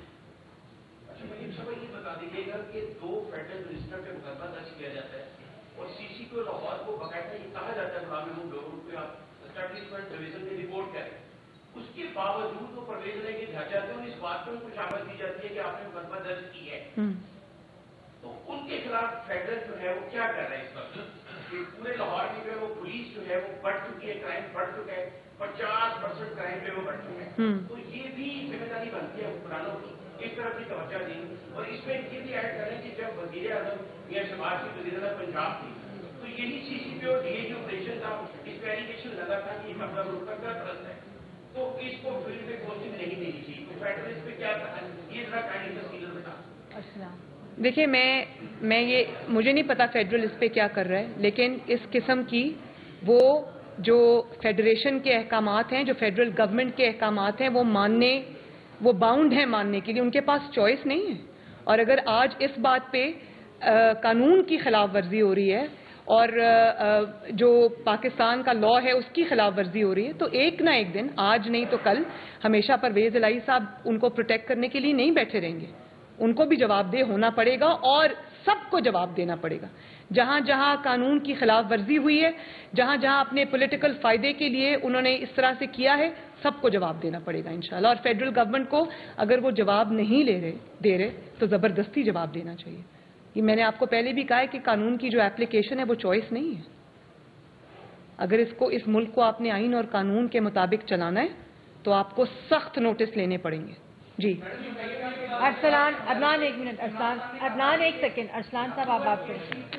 उसके बावजूद वो परवेज लेके घर जाते हैं और इस बात पर कुछ आवाज दी जाती है कि आपने मुकदमा दर्ज की है, तो उनके खिलाफ फेडरल जो है वो क्या कर रहा है इस वक्त? पूरे लाहौर में जो है वो पुलिस जो है वो बढ़ चुकी है, क्राइम बढ़ चुका है, 50% क्राइम पे वो बढ़ चुके हैं। तो ये भी जिम्मेदारी बनती है हुक्मरानों की इस तरफ की तवज्जो देनी। और इसमें ये भी ऐड करें कि जब वजीर आजम मियां शहबाज की वजीर आजम पंजाब थी, तो यही CCP और DA जो ऑपरेशन था, इस पर एलिगेशन लगा था कि मतलब रुकता ट्रस्ट है, तो इसको फील्ड में पोस्टिंग नहीं देनी चाहिए। तो फेडरलिस्ट पे क्या ये जरा काइंड सीजन बता। देखिए, मुझे नहीं पता फेडरल इस पे क्या कर रहा है, लेकिन इस किस्म की वो जो फेडरेशन के अहकामात हैं, जो फेडरल गवर्नमेंट के अहकामात हैं, वो बाउंड हैं मानने के लिए, उनके पास चॉइस नहीं है। और अगर आज इस बात पे कानून की खिलाफ वर्जी हो रही है और जो पाकिस्तान का लॉ है उसकी खिलाफ वर्जी हो रही है, तो एक ना एक दिन, आज नहीं तो कल, हमेशा परवेज इलाही साहब उनको प्रोटेक्ट करने के लिए नहीं बैठे रहेंगे। उनको भी जवाबदेह होना पड़ेगा और सबको जवाब देना पड़ेगा। जहां जहां कानून की खिलाफ वर्जी हुई है, जहां जहां अपने पॉलिटिकल फायदे के लिए उन्होंने इस तरह से किया है, सबको जवाब देना पड़ेगा इंशाल्लाह। और फेडरल गवर्नमेंट को अगर वो जवाब नहीं दे रहे तो जबरदस्ती जवाब देना चाहिए। ये मैंने आपको पहले भी कहा है कि कानून की जो एप्लीकेशन है वो चॉइस नहीं है। अगर इस मुल्क को आपने आइन और कानून के मुताबिक चलाना है तो आपको सख्त नोटिस लेने पड़ेंगे। जी अरसलान, अदनान एक मिनट, अदनान एक सेकंड, अरसलान साहब आप बात करें।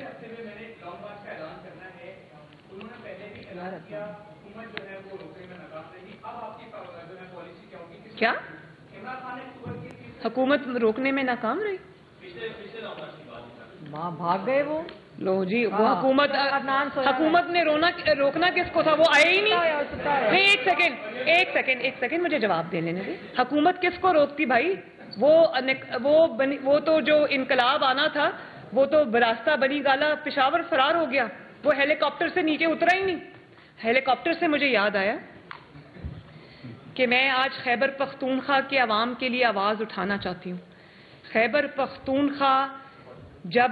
क्या हुकूमत रोकने में नाकाम रही? भाग गए वो लो जी, वो हुकूमत ने रोकना किसको था? वो आए ही नहीं। एक सेकंड मुझे जवाब दे लेने दे। हुकूमत किसको रोकती भाई? वो तो जो इनकलाब आना था वो तो बरास्ता बनी गाला पेशावर फरार हो गया, वो हेलीकॉप्टर से नीचे उतरा ही नहीं। हेलीकॉप्टर से मुझे याद आया, کہ میں آج خیبر پختونخوا کے عوام کے لیے آواز اٹھانا چاہتی ہوں. خیبر پختونخوا جب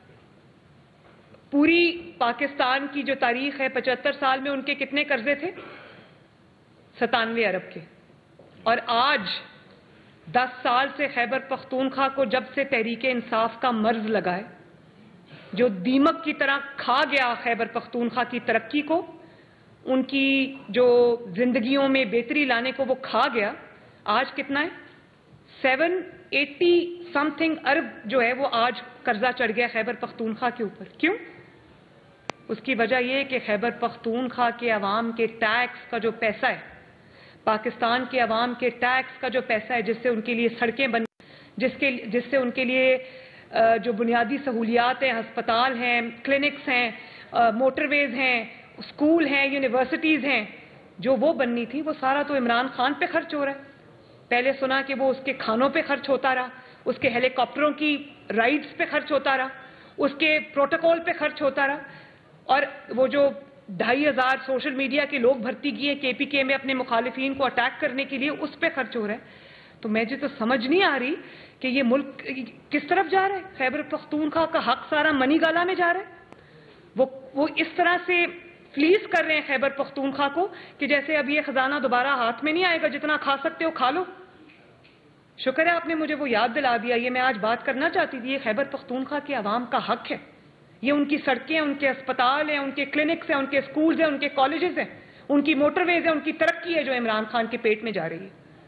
پوری پاکستان کی جو تاریخ ہے 75 سال میں ان کے کتنے قرضے تھے؟ 97 ارب کے. اور آج 10 سال سے خیبر پختونخوا کو جب سے تحریک انصاف کا مرض لگا ہے، جو دیمک کی طرح کھا گیا خیبر پختونخوا کی ترقی کو، ان کی جو زندگیوں میں بہتری لانے کو وہ کھا گیا، آج کتنا ہے؟ 780 سم تھنگ ارب جو ہے وہ آج قرضہ چڑھ گیا خیبر پختونخوا کے اوپر. کیوں؟ اس کی وجہ یہ ہے کہ خیبر پختونخوا کے عوام کے ٹیکس کا جو پیسہ ہے، پاکستان کے عوام کے ٹیکس کا جو پیسہ ہے، جس سے ان کے لیے سڑکیں بن، جس سے ان کے لیے جو بنیادی سہولیات ہیں، ہسپتال ہیں، کلینکس ہیں، موٹر ویز ہیں، اسکول ہیں، یونیورسٹیز ہیں، جو وہ بننی تھی، وہ سارا تو عمران خان پہ خرچ ہو رہا ہے. پہلے سنا کہ وہ اس کے کھانوں پہ خرچ ہوتا رہا، اس کے ہیلی کاپٹروں کی رائڈز پہ خرچ ہوتا رہا، اس کے پروٹوکول پہ خرچ ہوتا رہا، اور وہ جو 2500 سوشل میڈیا کے لوگ بھرتی کیے کے پی کے میں اپنے مخالفین کو اٹیک کرنے کے لیے، اس پہ خرچ ہو رہا ہے. تو مجھے تو سمجھ نہیں آ رہی کہ یہ ملک کس طرف جا رہا ہے. خیبر پختونخوا کا حق سارا منی گالا میں جا رہا ہے. وہ اس طرح سے فلیس کر رہے ہیں خیبر پختونخوا کو کہ جیسے اب یہ خزانہ دوبارہ ہاتھ میں نہیں آئے گا، جتنا کھا سکتے ہو کھا لو. شکر ہے آپ نے مجھے وہ یاد دلا دیا. یہ میں آج بات کرنا چاہتی تھی. یہ خیبر پختونخوا کے عوام کا حق ہے. یہ ان کی سڑکیں ہیں، ان کے اسپتال ہیں، ان کے کلینکس ہیں، ان کے اسکولز ہیں، ان کے کالجز ہیں، ان کی موٹر ویز ہیں، ان کی ترقی ہے جو عمران خان کے پیٹ میں جا رہی ہے.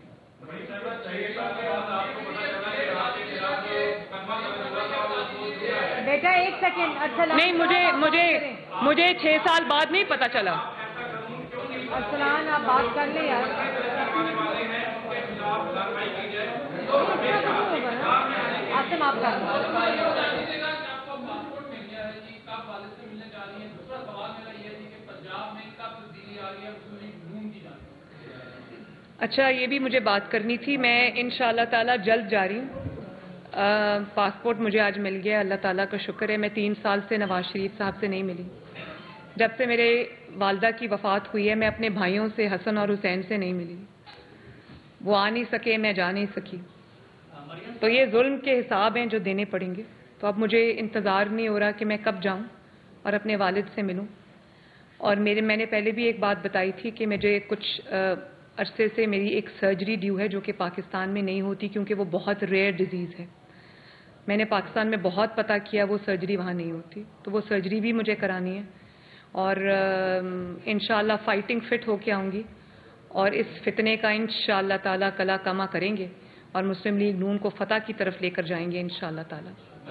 بیٹا ایک سیکنڈ. نہیں، مجھے 6 سال بعد نہیں پتا چلا. ارسلان آپ بات کر لیں یار. آپ سے معاف کر لیں. اچھا، یہ بھی مجھے بات کرنی تھی. میں انشاءاللہ تعالیٰ جلد جا رہی ہوں. پاسپورٹ مجھے آج مل گیا، اللہ تعالیٰ کا شکر ہے. میں 3 سال سے نواز شریف صاحب سے نہیں ملی. جب سے میرے والدہ کی وفات ہوئی ہے میں اپنے بھائیوں سے، حسن اور حسین سے نہیں ملی. وہ آ نہیں سکے، میں جا نہیں سکی. تو یہ ظلم کے حساب ہیں جو دینے پڑیں گے. تو اب مجھے انتظار نہیں ہو رہا کہ میں کب جاؤں اور اپنے والد سے ملوں. اور میں نے پہلے بھی ایک بات بتائی تھی کہ مجھے کچھ عرصے سے میری ایک سرجری ڈیو ہے جو کہ پاکستان میں نہیں ہوتی کیونکہ وہ بہت ریئر ڈیزیز ہے. میں نے پاکستان میں بہت پتہ کیا، وہ سرجری وہاں نہیں ہوتی. تو وہ سرجری بھی مجھے کرانی ہے اور انشاءاللہ فائٹنگ فٹ ہو کے آؤں گی اور اس فتنے کا انشاءاللہ تعالیٰ کلا کما کریں گے اور مسلم لیگ نون کو فتح کی طرف لے کر جائیں گے انشاءاللہ تعالیٰ.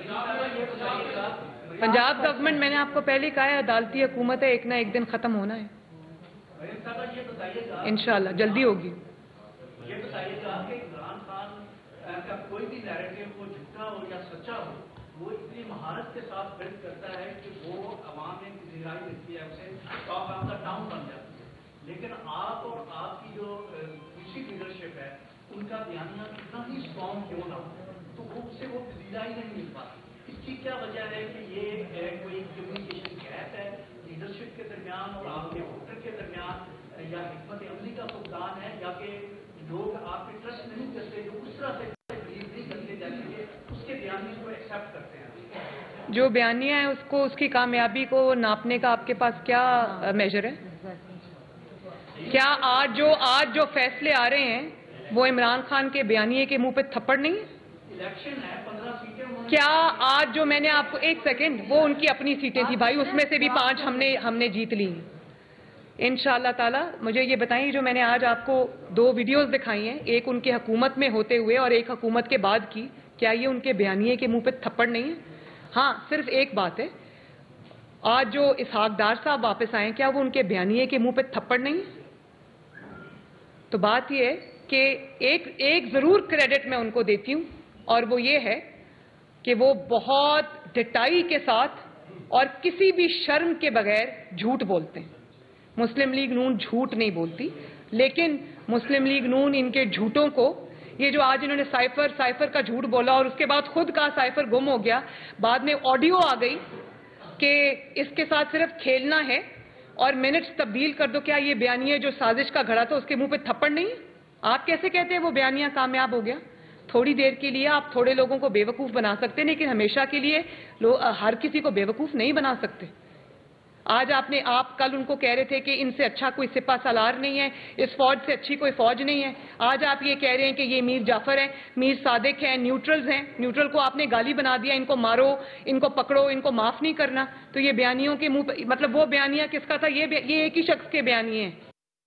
پنجاب گورنمنٹ، میں نے آپ کو پہلے کہا ہے، عدالتی حکومت ہے، ایک نہ ایک دن ختم ہونا ہے انشاءاللہ، جلدی ہوگی. یہ بتائیے گا کہ عمران خان کا کوئی بھی نیریٹو ہو، جھوٹا ہو یا سچا ہو، وہ اتنی مہارت کے ساتھ بلڈ کرتا ہے کہ وہ عوام میں پذیرائی ملتی ہے، اسے ٹاپ آف دا ٹاؤن بن جاتی ہے. لیکن آپ اور آپ کی جو دوسری لیڈرشپ ہے ان کا بیانیہ کتنا ہی اسٹرانگ کیوں نہ ہو تو اس سے وہ پذیرائی نہیں مل پاتی. اس کی کیا وجہ ہے کہ یہ کوئی کمیونیکیشن گیپ ہے لیڈرشپ کے درمیان اور آپ کے ووٹر کے درمیان، یا حکمت عملی کا فقدان ہے، یا کہ لوگ آپ پہ ٹرسٹ نہیں کرتے، جو اس طرح سے بلیو نہیں کرتے جیسے کہ اس کے بیانیے کو ایکسیپٹ کرتے ہیں؟ جو بیانیہ ہے اس کی کامیابی کو ناپنے کا آپ کے پاس کیا میجر ہے؟ کیا آج جو فیصلے آ رہے ہیں وہ عمران خان کے بیانیے کے منہ پہ تھپڑ نہیں ہے؟ الیکشن ہے، 15 سیٹیں. کیا آج جو میں نے آپ کو، ایک سیکنڈ، وہ ان کی اپنی سیٹیں تھی بھائی، اس میں سے بھی 5 ہم نے جیت لی انشاءاللہ تعالیٰ. مجھے یہ بتائیں، جو میں نے آج آپ کو 2 ویڈیوز دکھائی ہیں، ایک ان کی حکومت میں ہوتے ہوئے اور ایک حکومت کے بعد کی، کیا یہ ان کے بیانیے کے منہ پہ تھپڑ نہیں ہے؟ ہاں، صرف ایک بات ہے، آج جو اسحاق ڈار صاحب واپس آئے ہیں، کیا وہ ان کے بیانیے کے منہ پہ تھپڑ نہیں ہے؟ تو بات یہ ہے کہ ایک ضرور کریڈٹ میں ان کو دیتی ہوں، اور وہ یہ ہے کہ وہ بہت ڈٹائی کے ساتھ اور کسی بھی شرم کے بغیر جھوٹ بولتے ہیں. مسلم لیگ نون جھوٹ نہیں بولتی، لیکن مسلم لیگ نون ان کے جھوٹوں کو، یہ جو آج انہوں نے سائفر کا جھوٹ بولا اور اس کے بعد خود کا سائفر گم ہو گیا، بعد میں آڈیو آ گئی کہ اس کے ساتھ صرف کھیلنا ہے اور منٹس تبدیل کر دو، کیا یہ بیانیہ جو سازش کا گھڑا تھا اس کے منہ پہ تھپڑ نہیں؟ آپ کیسے کہتے ہیں وہ بیانیہ کامیاب ہو گیا؟ تھوڑی دیر کے لیے آپ تھوڑے لوگوں کو بیوقوف بنا سکتے ہیں، لیکن ہمیشہ کے لیے ہر کسی کو بیوقوف نہیں بنا سکتے۔ آج آپ کل ان کو کہہ رہے تھے کہ ان سے اچھا کوئی سپہ سالار نہیں ہے، اس فوج سے اچھی کوئی فوج نہیں ہے۔ آج آپ یہ کہہ رہے ہیں کہ یہ میر جعفر ہیں، میر صادق ہیں، نیوٹرلز ہیں۔ نیوٹرل کو آپ نے گالی بنا دیا، ان کو مارو، ان کو پکڑو، ان کو معاف نہیں کرنا۔ تو یہ بیانیوں کے منہ، مطلب وہ بیانیہ کس کا تھا؟ یہ ایک ہی شخص کے بیانیے ہیں۔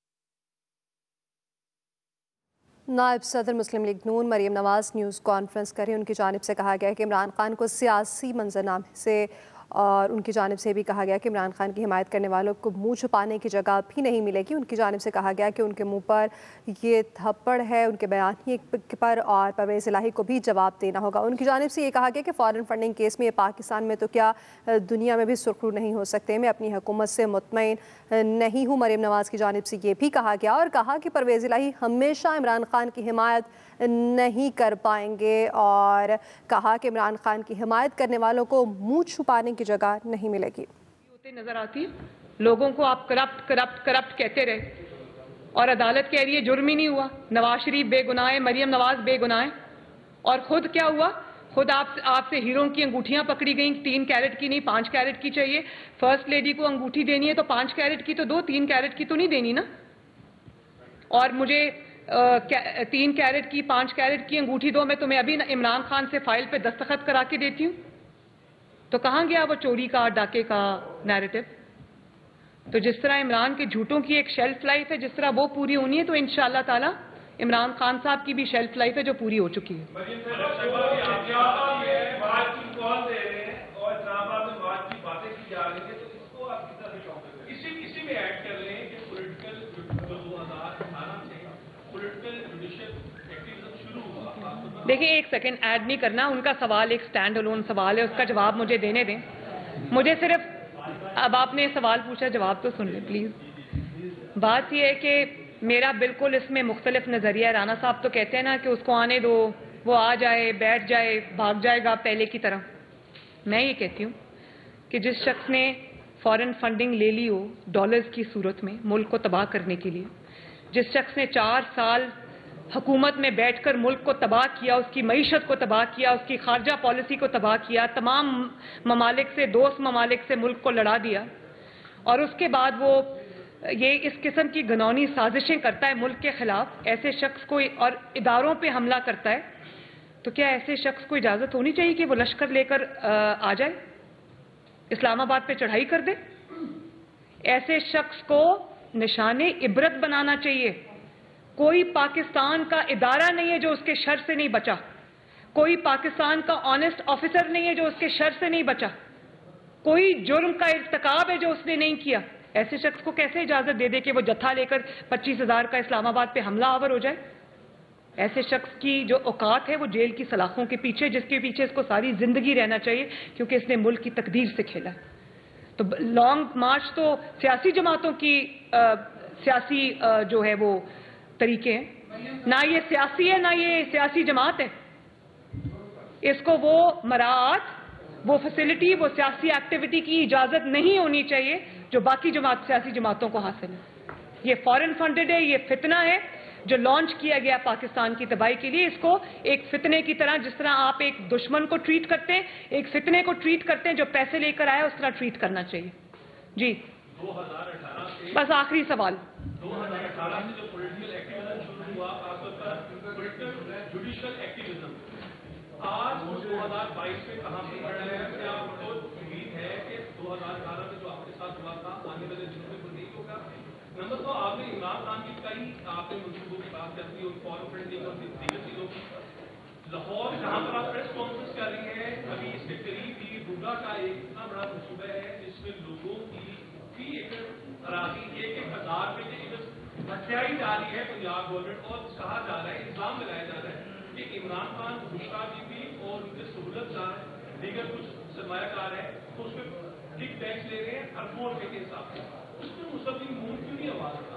نائب صدر مسلم لیگ نون مریم نواز نیوز کانفرنس کریں۔ ان کی جانب سے کہا گیا کہ عمران خان کو سیاسی منظرنامے سے، اور ان کی جانب سے بھی کہا گیا کہ عمران خان کی حمایت کرنے والوں کو منہ چھپانے کی جگہ بھی نہیں ملے گی۔ ان کی جانب سے کہا گیا کہ ان کے منہ پر یہ تھپڑ ہے ان کے بیانیے پر، اور پرویز الہی کو بھی جواب دینا ہوگا۔ ان کی جانب سے یہ کہا گیا کہ فارن فنڈنگ کیس میں یہ پاکستان میں تو کیا دنیا میں بھی سرخرو نہیں ہو سکتے۔ میں اپنی حکومت سے مطمئن نہیں ہوں۔ مریم نواز کی جانب سے یہ بھی کہا گیا، اور کہا کہ پرویز الہی ہمیشہ عمران خان کی حمایت نہیں کر پائیں گے، اور کہا کہ عمران خان کی حمایت کرنے والوں کو منہ چھپانے کی جگہ نہیں ملے گی۔ ہوتے نظر آتی ہے لوگوں کو، آپ کرپٹ کہتے رہے، اور عدالت کہہ رہی ہے جرم ہی نہیں ہوا، نواز شریف بے گناہ ہے، مریم نواز بے گناہ ہے۔ اور خود کیا ہوا؟ خود آپ سے ہیروں کی انگوٹھیاں پکڑی گئیں، 3 کیرٹ کی نہیں 5 کیرٹ کی چاہیے۔ فرسٹ لیڈی کو انگوٹھی دینی ہے تو 5 کیرٹ کی تو دو، 3 کیرٹ کی تو نہیں دینی نا۔ اور مجھے 3 کیرٹ کی 5 کیرٹ کی انگوٹھی دو، میں تمہیں ابھی عمران خان سے فائل پہ دستخط کرا کے دیتی ہوں۔ تو کہاں گیا وہ چوری کا، ڈاکے کا نیریٹو؟ تو جس طرح عمران کے جھوٹوں کی ایک شیلف لائف ہے، جس طرح وہ پوری ہونی ہے، تو انشاءاللہ تعالی عمران خان صاحب کی بھی شیلف لائف ہے جو پوری ہو چکی ہے۔ دیکھیں ایک سیکنڈ ایڈ نہیں کرنا، ان کا سوال ایک سٹینڈ الون سوال ہے، اس کا جواب مجھے دینے دیں۔ مجھے صرف اب آپ نے سوال پوچھا، جواب تو سن لیں پلیز۔ بات یہ ہے کہ میرا بالکل اس میں مختلف نظریہ ہے۔ رانا صاحب تو کہتے ہیں نا کہ اس کو آنے دو، وہ آ جائے، بیٹھ جائے، بھاگ جائے گا پہلے کی طرح۔ میں یہ کہتی ہوں کہ جس شخص نے فارن فنڈنگ لے لی ہو ڈالرز کی صورت میں ملک کو تباہ کرنے کے لیے، جس شخص نے 4 سال حکومت میں بیٹھ کر ملک کو تباہ کیا، اس کی معیشت کو تباہ کیا، اس کی خارجہ پالیسی کو تباہ کیا، تمام ممالک سے، دوست ممالک سے ملک کو لڑا دیا، اور اس کے بعد وہ یہ اس قسم کی گھنونی سازشیں کرتا ہے ملک کے خلاف، ایسے شخص کو اور اداروں پہ حملہ کرتا ہے، تو کیا ایسے شخص کو اجازت ہونی چاہیے کہ وہ لشکر لے کر آ جائے، اسلام آباد پہ چڑھائی کر دے؟ ایسے شخص کو نشان عبرت بنانا چاہیے۔ کوئی پاکستان کا ادارہ نہیں ہے جو اس کے شر سے نہیں بچا، کوئی پاکستان کا آنیسٹ آفیسر نہیں ہے جو اس کے شر سے نہیں بچا، کوئی جرم کا ارتکاب ہے جو اس نے نہیں کیا۔ ایسے شخص کو کیسے اجازت دے دے کہ وہ جتھا لے کر 25,000 کا اسلام آباد پہ حملہ آور ہو جائے؟ ایسے شخص کی جو اوقات ہے وہ جیل کی سلاخوں کے پیچھے، جس کے پیچھے اس کو ساری زندگی رہنا چاہیے، کیونکہ اس نے ملک کی تقدیر سے کھیلا ہے۔ تو لانگ مارچ تو سیاسی جماعتوں کی سیاسی جو ہے وہ طریقے ہیں، نہ یہ سیاسی ہے نہ یہ سیاسی جماعت ہے۔ اس کو وہ مراعات، وہ فیسلٹی، وہ سیاسی ایکٹیویٹی کی اجازت نہیں ہونی چاہیے جو باقی سیاسی جماعتوں کو حاصل ہے۔ یہ فارن فنڈڈ ہے، یہ فتنہ ہے جو لانچ کیا گیا پاکستان کی تباہی کے لیے۔ اس کو ایک فتنے کی طرح، جس طرح آپ ایک دشمن کو ٹریٹ کرتے ہیں، ایک فتنے کو ٹریٹ کرتے ہیں جو پیسے لے کر آیا، اس طرح ٹریٹ کرنا چاہیے۔ جی 2018 سے بس آخری سوال۔ 2018 سے جو پولیٹیکل ایکٹیویزم شروع ہوا، خاص طور پر پولیٹیکل جوڈیشل ایکٹیویزم، آج 2022 میں کہاں سے پڑ رہے ہیں؟ کیا آپ کو امید ہے کہ 2018 میں جو آپ کے ساتھ ہوا تھا آنے والے دنوں میں نہیں ہوگا؟ نمبر 2، آپ نے عمران خان کی کئی آپ نے منصوبوں کی بات کرتی ہے، فارن فنڈنگ اور دیگر چیزوں کی۔ لاہور جہاں پر آپ پریس کانفرنس کر رہی ہیں، ابھی اس کے قریب ہی بوڈا کا ایک اتنا بڑا منصوبہ ہے جس میں لوگوں کی فی ایکڑ اراضی 1,000 روپے کی ہتھیائی جا رہی ہے پنجاب گورنمنٹ، اور کہا جا رہا ہے، الزام لگایا جا رہا ہے کہ عمران خان بشرا بی بی اور ان کے سہولت دار دیگر کچھ سرمایہ کار ہیں تو اس میں کک بیکس لے رہے ہیں اربوں روپے کے حساب سے۔ اس میں مسلم منہ کیوں نہیں آواز اٹھا؟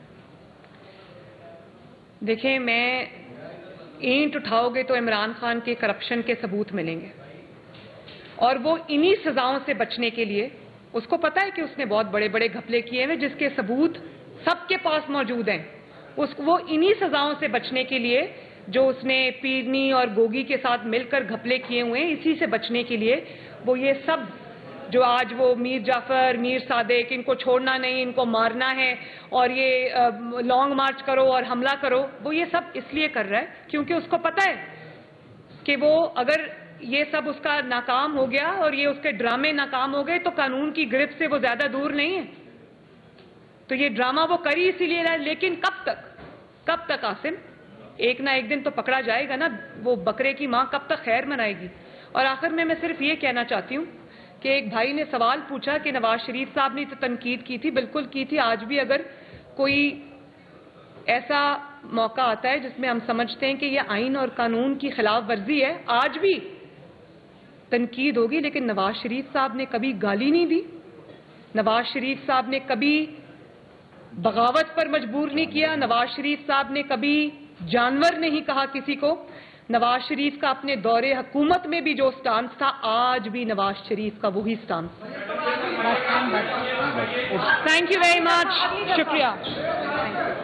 دیکھیں، میں اینٹ اٹھاؤ گے تو عمران خان کے کرپشن کے ثبوت ملیں گے، اور وہ انہی سزاؤں سے بچنے کے لیے، اس کو پتا ہے کہ اس نے بہت بڑے بڑے گھپلے کیے ہیں جس کے ثبوت سب کے پاس موجود ہیں۔ वो इन्हीं सजाओं से बचने के लिए जो उसने पीरनी और गोगी के साथ मिलकर घपले किए हुए हैं, इसी से बचने के लिए वो ये सब जो आज वो मीर जाफर, मीर सादिक, इनको छोड़ना नहीं, इनको मारना है और ये लॉन्ग मार्च करो और हमला करो, वो ये सब इसलिए कर रहा है क्योंकि उसको पता है कि वो अगर ये सब उसका नाकाम हो गया और ये उसके ड्रामे नाकाम हो गए तो कानून की गिरफ्त से वो ज्यादा दूर नहीं है। तो ये ड्रामा वो कर ही इसीलिए रहा है। लेकिन कब तक आसिम? एक ना एक दिन तो पकड़ा जाएगा ना। वो बकरे की माँ कब तक खैर मनाएगी? और आखिर में मैं सिर्फ ये कहना चाहती हूँ कि एक भाई ने सवाल पूछा कि नवाज शरीफ साहब ने तो तनकीद की थी, बिल्कुल की थी। आज भी अगर कोई ऐसा मौका आता है जिसमें हम समझते हैं कि यह आइन और कानून की खिलाफ वर्जी है, आज भी तनकीद होगी। लेकिन नवाज शरीफ साहब ने कभी गाली नहीं दी, नवाज शरीफ साहब ने कभी बगावत पर मजबूर नहीं किया, नवाज शरीफ साहब ने कभी जानवर नहीं कहा किसी को। नवाज शरीफ का अपने दौरे हुकूमत में भी जो स्टांस था, आज भी नवाज शरीफ का वही stance. Thank you very much, शुक्रिया।